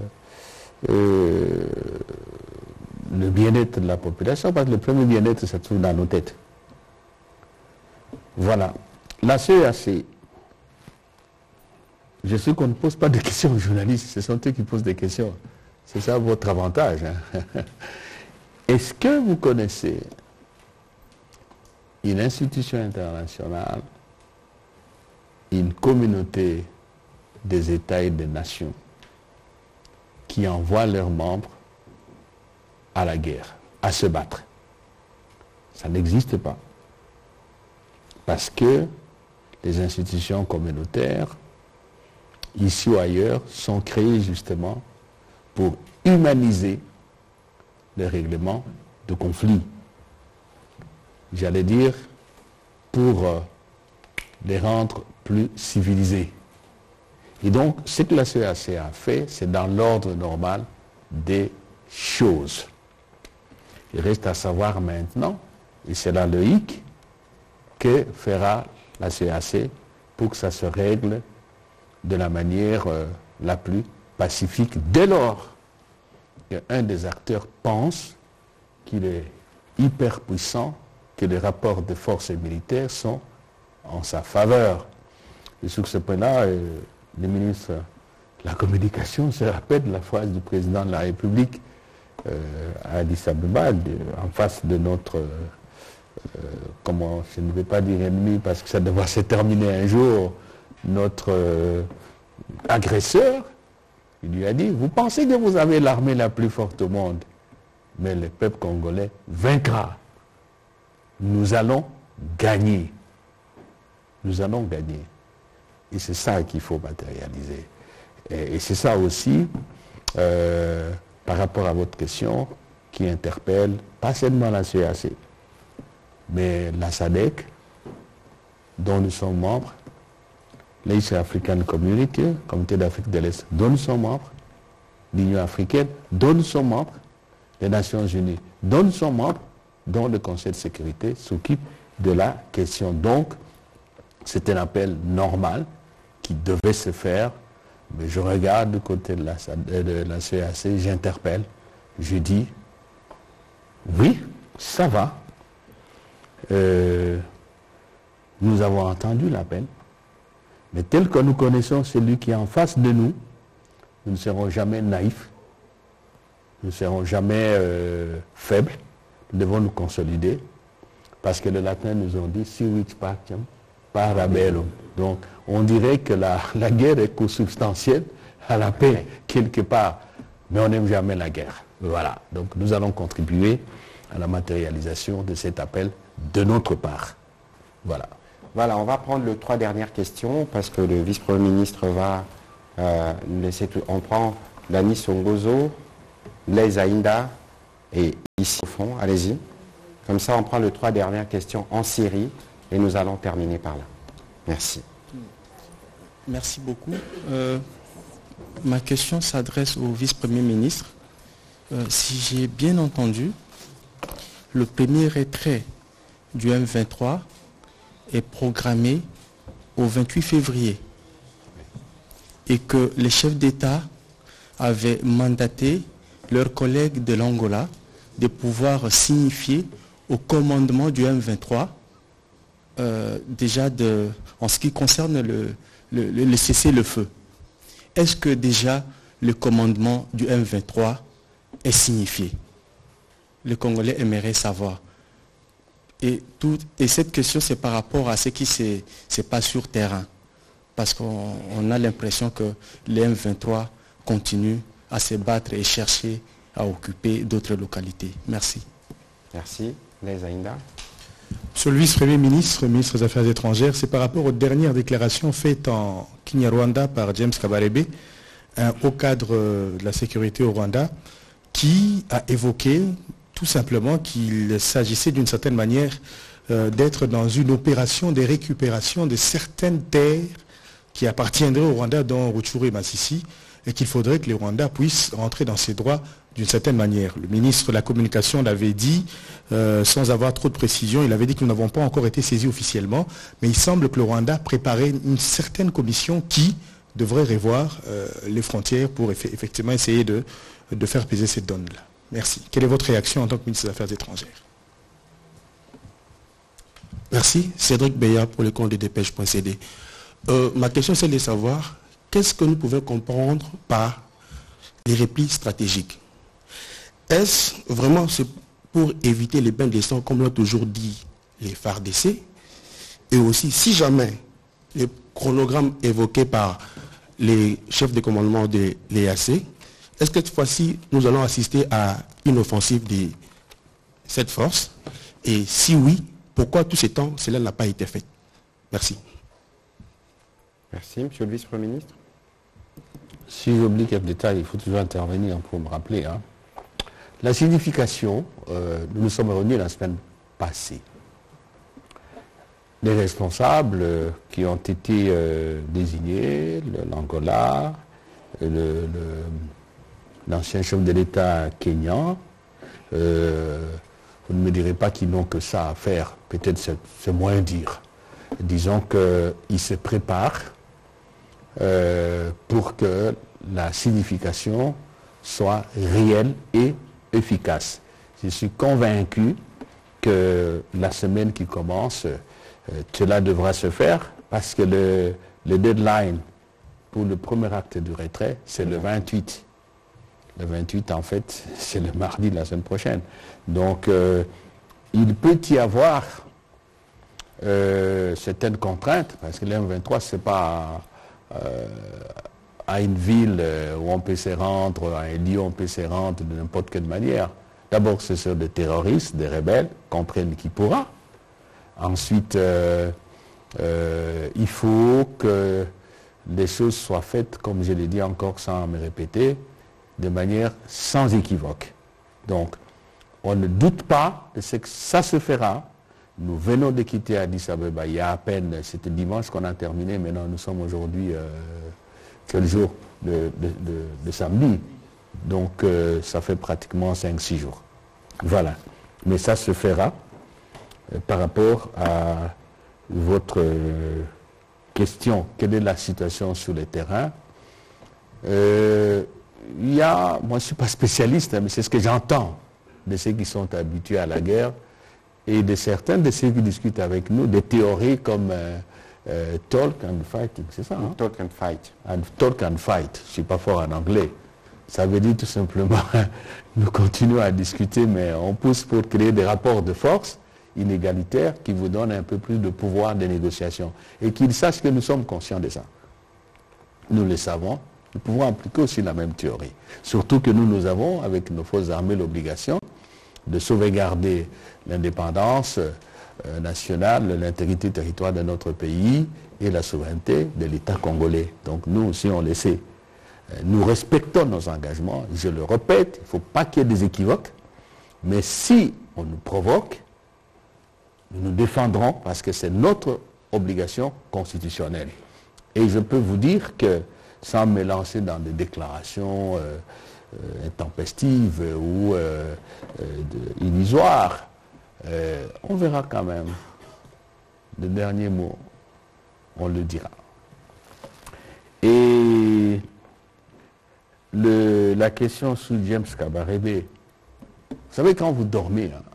le bien-être de la population, parce que le premier bien-être se trouve dans nos têtes. Voilà. La CEAC, je sais qu'on ne pose pas de questions aux journalistes, ce sont eux qui posent des questions. C'est ça votre avantage. Hein. Est-ce que vous connaissez une institution internationale, une communauté des États et des nations qui envoie leurs membres à la guerre, à se battre? Ça n'existe pas. Parce que les institutions communautaires, ici ou ailleurs, sont créées justement pour humaniser les règlements de conflits. J'allais dire, pour les rendre plus civilisés. Et donc, ce que la CEAC a fait, c'est dans l'ordre normal des choses. Il reste à savoir maintenant, et c'est là le hic, que fera la CEAC pour que ça se règle de la manière la plus pacifique, dès lors qu'un des acteurs pense qu'il est hyper puissant, que les rapports de forces militaires sont en sa faveur. Et sur ce point-là, le ministre de la Communication se rappelle la phrase du président de la République à Addis Abeba, en face de notre, comment, je ne vais pas dire ennemi parce que ça devra se terminer un jour, notre agresseur. Il lui a dit, vous pensez que vous avez l'armée la plus forte au monde, mais le peuple congolais vaincra. Nous allons gagner. Nous allons gagner. Et c'est ça qu'il faut matérialiser. Et c'est ça aussi, par rapport à votre question, qui interpelle pas seulement la CEAC, mais la SADC, dont nous sommes membres, l'East African Community, Comité d'Afrique de l'Est, dont nous sommes membres, l'Union africaine, dont nous sommes membres, les Nations Unies, dont nous sommes membres, dont le Conseil de sécurité s'occupe de la question. Donc, c'est un appel normal qui devait se faire, mais je regarde du côté de la CEAC, j'interpelle, je dis, oui, ça va. Nous avons entendu l'appel, mais tel que nous connaissons celui qui est en face de nous, nous ne serons jamais naïfs, nous ne serons jamais faibles, nous devons nous consolider, parce que les latins nous ont dit, si vit pacem, para bellum. Donc, on dirait que la guerre est consubstantielle à la paix, quelque part, mais on n'aime jamais la guerre. Voilà, donc nous allons contribuer à la matérialisation de cet appel de notre part. Voilà. Voilà, on va prendre les 3 dernières questions parce que le vice-premier ministre va laisser tout. On prend Dani Songozo, Blaise Ainda et ici au fond, allez-y. Comme ça, on prend les 3 dernières questions en série et nous allons terminer par là. Merci. Merci beaucoup. Ma question s'adresse au vice-premier ministre. Si j'ai bien entendu, le premier retrait du M23 est programmé au 28 février et que les chefs d'État avaient mandaté leurs collègues de l'Angola de pouvoir signifier au commandement du M23 en ce qui concerne le cessez-le-feu. Est-ce que déjà le commandement du M23 est signifié? Le Congolais aimerait savoir. Et cette question, c'est par rapport à ce qui se passe sur terrain. Parce qu'on a l'impression que le M23 continue à se battre et chercher à occuper d'autres localités. Merci. Merci. Les Aïnda. Monsieur le vice-premier ministre, ministre des Affaires étrangères, c'est par rapport aux dernières déclarations faites en Kinyarwanda par James Kabarebe, un haut cadre de la sécurité au Rwanda, qui a évoqué tout simplement qu'il s'agissait d'une certaine manière d'être dans une opération de récupération de certaines terres qui appartiendraient au Rwanda, dont Rutshuru et Masisi, et qu'il faudrait que les Rwandais puissent rentrer dans ses droits d'une certaine manière. Le ministre de la Communication l'avait dit, sans avoir trop de précision, il avait dit que nous n'avons pas encore été saisis officiellement, mais il semble que le Rwanda préparait une certaine commission qui devrait revoir les frontières pour effectivement essayer de faire peser cette donne-là. Merci. Quelle est votre réaction en tant que ministre des Affaires étrangères? Merci. Cédric Beya pour le compte de dépêche.cd. Ma question, c'est de savoir qu'est-ce que nous pouvons comprendre par les replis stratégiques. Est-ce vraiment pour éviter les bains de sang, comme l'ont toujours dit les FARDC? Et aussi, si jamais le chronogramme évoqué par les chefs de commandement de l'EAC, est-ce que cette fois-ci, nous allons assister à une offensive de cette force? Et si oui, pourquoi tout ce temps, cela n'a pas été fait? Merci. Merci, monsieur le vice-premier ministre. Si j'oublie quelques détails, il faut toujours intervenir pour me rappeler. La signification, nous nous sommes réunis la semaine passée. Les responsables qui ont été désignés, l'Angola, l'ancien chef de l'État kényan, vous ne me direz pas qu'ils n'ont que ça à faire, peut-être c'est moins dire. Disons qu'ils se préparent pour que la signification soit réelle et efficace. Je suis convaincu que la semaine qui commence, cela devra se faire parce que le deadline pour le premier acte du retrait, c'est le 28. Le 28, en fait, c'est le mardi de la semaine prochaine. Donc, il peut y avoir certaines contraintes, parce que l'M23, ce n'est pas à une ville où on peut se rendre, à un lieu où on peut se rendre de n'importe quelle manière. D'abord, ce sont des terroristes, des rebelles, comprennent qui pourra. Ensuite, il faut que les choses soient faites, comme je l'ai dit encore sans me répéter, de manière sans équivoque. Donc, on ne doute pas de ce que ça se fera. Nous venons de quitter Addis Abeba il y a à peine, c'était dimanche qu'on a terminé, maintenant nous sommes aujourd'hui, quel jour de samedi. Donc, ça fait pratiquement 5-6 jours. Voilà. Mais ça se fera par rapport à votre question. Quelle est la situation sur le terrain? Il y a, moi je ne suis pas spécialiste, mais c'est ce que j'entends de ceux qui sont habitués à la guerre et de certains de ceux qui discutent avec nous, des théories comme talk and fighting, c'est ça? Talk and fight. Talk and fight, je ne suis pas fort en anglais. Ça veut dire tout simplement, nous continuons à discuter, mais on pousse pour créer des rapports de force inégalitaires qui vous donnent un peu plus de pouvoir de négociation. Et qu'ils sachent que nous sommes conscients de ça. Nous le savons. Nous pouvons appliquer aussi la même théorie. Surtout que nous avons, avec nos forces armées, l'obligation de sauvegarder l'indépendance nationale, l'intégrité territoriale de notre pays et la souveraineté de l'État congolais. Donc nous aussi, on le sait. Nous respectons nos engagements. Je le répète, il ne faut pas qu'il y ait des équivoques. Mais si on nous provoque, nous nous défendrons parce que c'est notre obligation constitutionnelle. Et je peux vous dire que sans me lancer dans des déclarations intempestives ou illusoires, on verra quand même. Le dernier mot, on le dira. Et le la question sous James Kabarebe, vous savez, quand vous dormez, hein,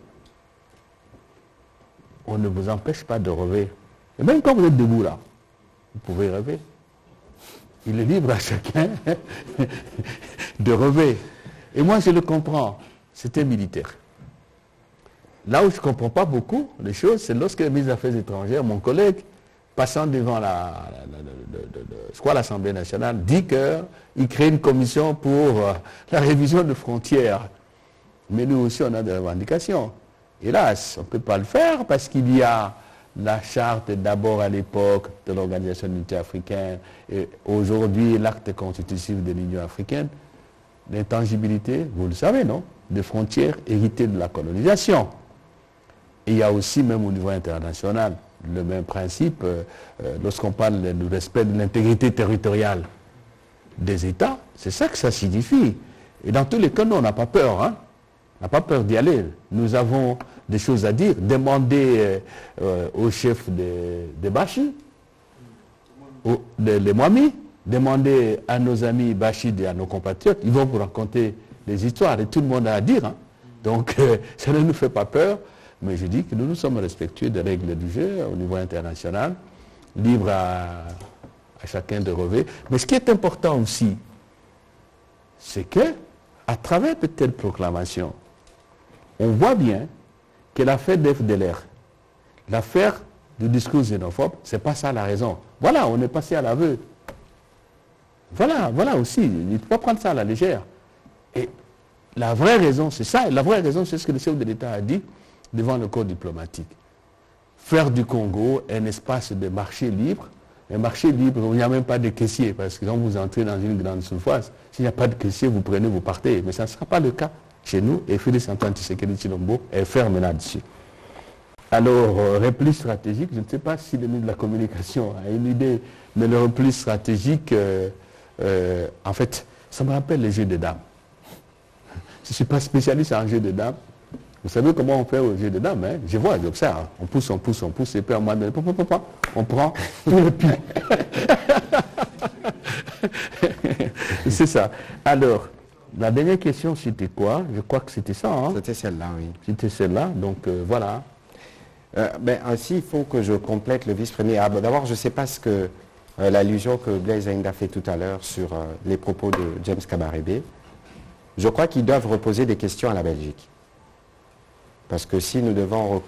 on ne vous empêche pas de rêver. Et même quand vous êtes debout là, vous pouvez rêver. Il est libre à chacun de rêver. Et moi, je le comprends. C'était militaire. Là où je ne comprends pas beaucoup les choses, c'est lorsque les ministre des Affaires étrangères, mon collègue, passant devant l'Assemblée nationale, dit qu'il crée une commission pour la révision de frontières. Mais nous aussi, on a des revendications. Hélas, on ne peut pas le faire parce qu'il y a la charte d'abord à l'époque de l'Organisation de l'Unité africaine et aujourd'hui l'acte constitutif de l'Union africaine. L'intangibilité, vous le savez, non? Des frontières héritées de la colonisation. Et il y a aussi, même au niveau international, le même principe, lorsqu'on parle du respect de l'intégrité territoriale des États, c'est ça que ça signifie. Et dans tous les cas, nous, on n'a pas peur, hein? On n'a pas peur d'y aller. Nous avons des choses à dire. Demandez au chef des Bachis, les Mwami, demandez à nos amis Bachid et à nos compatriotes, ils vont vous raconter des histoires et tout le monde a à dire. Hein. Donc, ça ne nous fait pas peur, mais je dis que nous sommes respectueux des règles du jeu au niveau international, libres à chacun de rêver. Mais ce qui est important aussi, c'est que, à travers de telles proclamations, on voit bien que l'affaire d'FDLR, l'affaire du discours xénophobe, ce n'est pas ça la raison. Voilà, on est passé à l'aveu. Voilà aussi, il ne faut pas prendre ça à la légère. Et la vraie raison, c'est ça. Et la vraie raison, c'est ce que le chef de l'État a dit devant le corps diplomatique. Faire du Congo un espace de marché libre. Un marché libre où il n'y a même pas de caissier, parce que quand vous entrez dans une grande surface, s'il n'y a pas de caissier, vous prenez, vous partez. Mais ça ne sera pas le cas chez nous. Et Félix Antoine Tshisekedi Tshilombo est ferme là-dessus. Alors, repli stratégique, je ne sais pas si le ministre de la Communication a une idée, mais le repli stratégique, en fait, ça me rappelle les jeux de dames. Je ne suis pas spécialiste en jeux de dames. Vous savez comment on fait aux jeux de dames, hein? Je vois, j'observe. On pousse, et puis à un moment donné, on prend tout le pied. C'est ça. Alors, la dernière question, c'était quoi? Je crois que c'était ça. Hein? C'était celle-là, oui. C'était celle-là, donc voilà. Ainsi, il faut que je complète le vice-premier. Ah, d'abord, je ne sais pas ce que l'allusion que Blaise Ainda fait tout à l'heure sur les propos de James Kabarebe. Je crois qu'ils doivent reposer des questions à la Belgique. Parce que si nous devons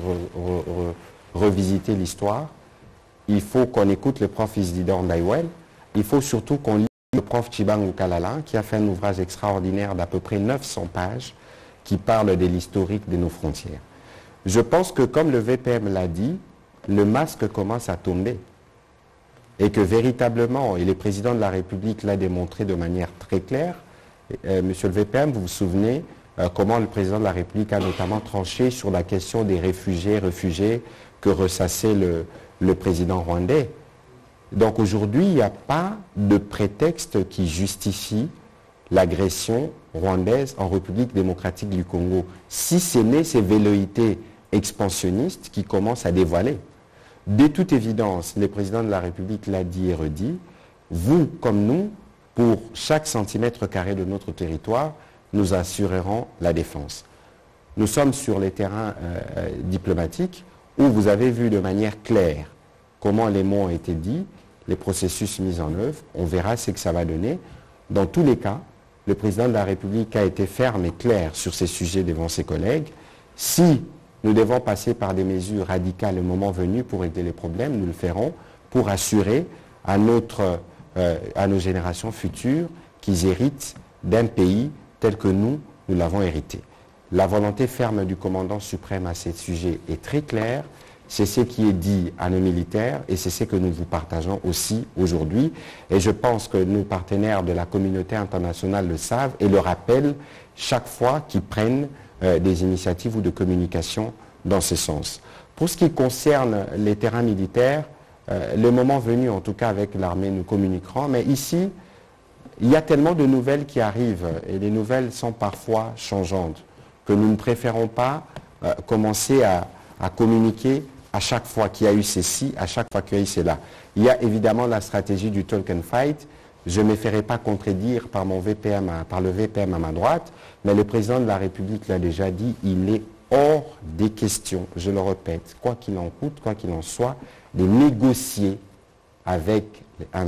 revisiter l'histoire, il faut qu'on écoute le prof Isidore Ndaïwel. Il faut surtout qu'on lise le prof Chibangu Kalala, qui a fait un ouvrage extraordinaire d'à peu près 900 pages, qui parle de l'historique de nos frontières. Je pense que, comme le VPM l'a dit, le masque commence à tomber. Et que véritablement, et le président de la République l'a démontré de manière très claire, monsieur le VPM, vous vous souvenez comment le président de la République a notamment tranché sur la question des réfugiés que ressassait le président rwandais. Donc aujourd'hui, il n'y a pas de prétexte qui justifie l'agression rwandaise en République démocratique du Congo, si ce n'est ces velléités expansionnistes qui commencent à dévoiler. De toute évidence, le président de la République l'a dit et redit, vous comme nous, pour chaque centimètre carré de notre territoire, nous assurerons la défense. Nous sommes sur les terrains diplomatiques où vous avez vu de manière claire comment les mots ont été dits, les processus mis en œuvre. On verra ce que ça va donner. Dans tous les cas, le président de la République a été ferme et clair sur ces sujets devant ses collègues. Si nous devons passer par des mesures radicales le moment venu pour régler les problèmes, nous le ferons pour assurer à nos générations futures qu'ils héritent d'un pays tel que nous l'avons hérité. La volonté ferme du commandant suprême à ces sujets est très claire. C'est ce qui est dit à nos militaires et c'est ce que nous vous partageons aussi aujourd'hui. Et je pense que nos partenaires de la communauté internationale le savent et le rappellent chaque fois qu'ils prennent des initiatives ou de communication dans ce sens. Pour ce qui concerne les terrains militaires, le moment venu, en tout cas avec l'armée, nous communiquerons. Mais ici, il y a tellement de nouvelles qui arrivent et les nouvelles sont parfois changeantes que nous ne préférons pas commencer à communiquer à chaque fois qu'il y a eu ceci, à chaque fois qu'il y a eu cela. Il y a évidemment la stratégie du talk and fight. je ne me ferai pas contredire par le VPM à ma droite, mais le président de la République l'a déjà dit, il est hors des questions, je le répète, quoi qu'il en coûte, quoi qu'il en soit, de négocier avec le 1,23.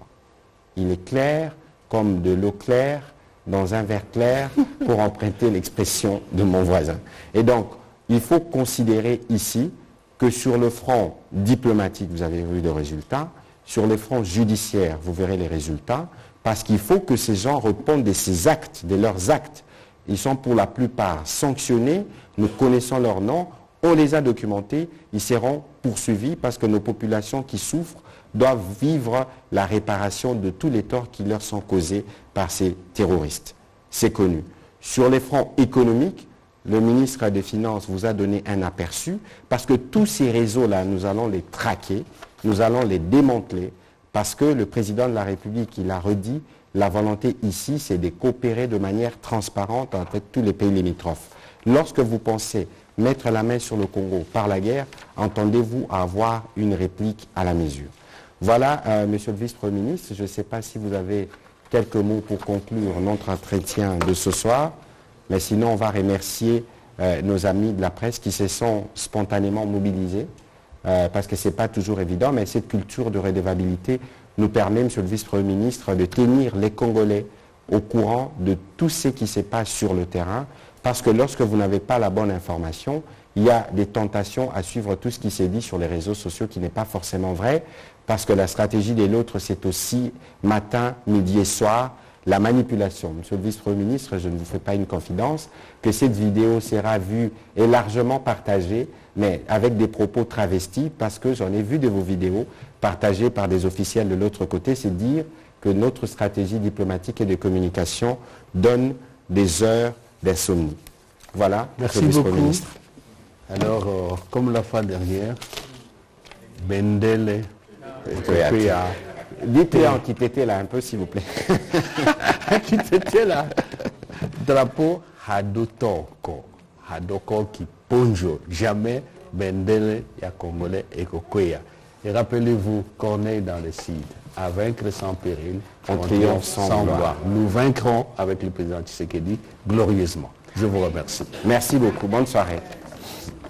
Il est clair comme de l'eau claire dans un verre clair, pour emprunter l'expression de mon voisin. Et donc, il faut considérer ici que sur le front diplomatique, vous avez vu le résultat, sur le front judiciaire, vous verrez les résultats, parce qu'il faut que ces gens répondent de ces actes, de leurs actes. Ils sont pour la plupart sanctionnés, nous connaissons leurs noms, on les a documentés, ils seront poursuivis parce que nos populations qui souffrent doivent vivre la réparation de tous les torts qui leur sont causés par ces terroristes. C'est connu. Sur les fronts économiques, le ministre des Finances vous a donné un aperçu, parce que tous ces réseaux-là, nous allons les traquer, nous allons les démanteler, parce que le président de la République, il a redit, la volonté ici, c'est de coopérer de manière transparente entre tous les pays limitrophes. Lorsque vous pensez mettre la main sur le Congo par la guerre, entendez-vous avoir une réplique à la mesure. Voilà, monsieur le vice-premier ministre, je ne sais pas si vous avez quelques mots pour conclure notre entretien de ce soir, mais sinon on va remercier nos amis de la presse qui se sont spontanément mobilisés, parce que ce n'est pas toujours évident, mais cette culture de redevabilité nous permet, monsieur le vice-premier ministre, de tenir les Congolais au courant de tout ce qui se passe sur le terrain, parce que lorsque vous n'avez pas la bonne information, il y a des tentations à suivre tout ce qui s'est dit sur les réseaux sociaux qui n'est pas forcément vrai, parce que la stratégie de l'autre, c'est aussi matin, midi et soir, la manipulation. Monsieur le vice-premier ministre, je ne vous fais pas une confidence, que cette vidéo sera vue et largement partagée, mais avec des propos travestis, parce que j'en ai vu de vos vidéos partagées par des officiels de l'autre côté, c'est dire que notre stratégie diplomatique et de communication donne des heures d'insomnie. Voilà, merci beaucoup. Ministre. Alors, comme la fois dernière, Bendele, dites-le en Kitete là un peu s'il vous plaît. Kitete là, drapeau Hadotoko, Hadoko qui ponjo, jamais Bendele ya Congolais et Kokoya. Et rappelez-vous, Corneille dans le Cid, à vaincre sans péril, on triomphe sans gloire. Nous vaincrons avec le président Tshisekedi glorieusement. Je vous remercie. Merci beaucoup. Bonne soirée.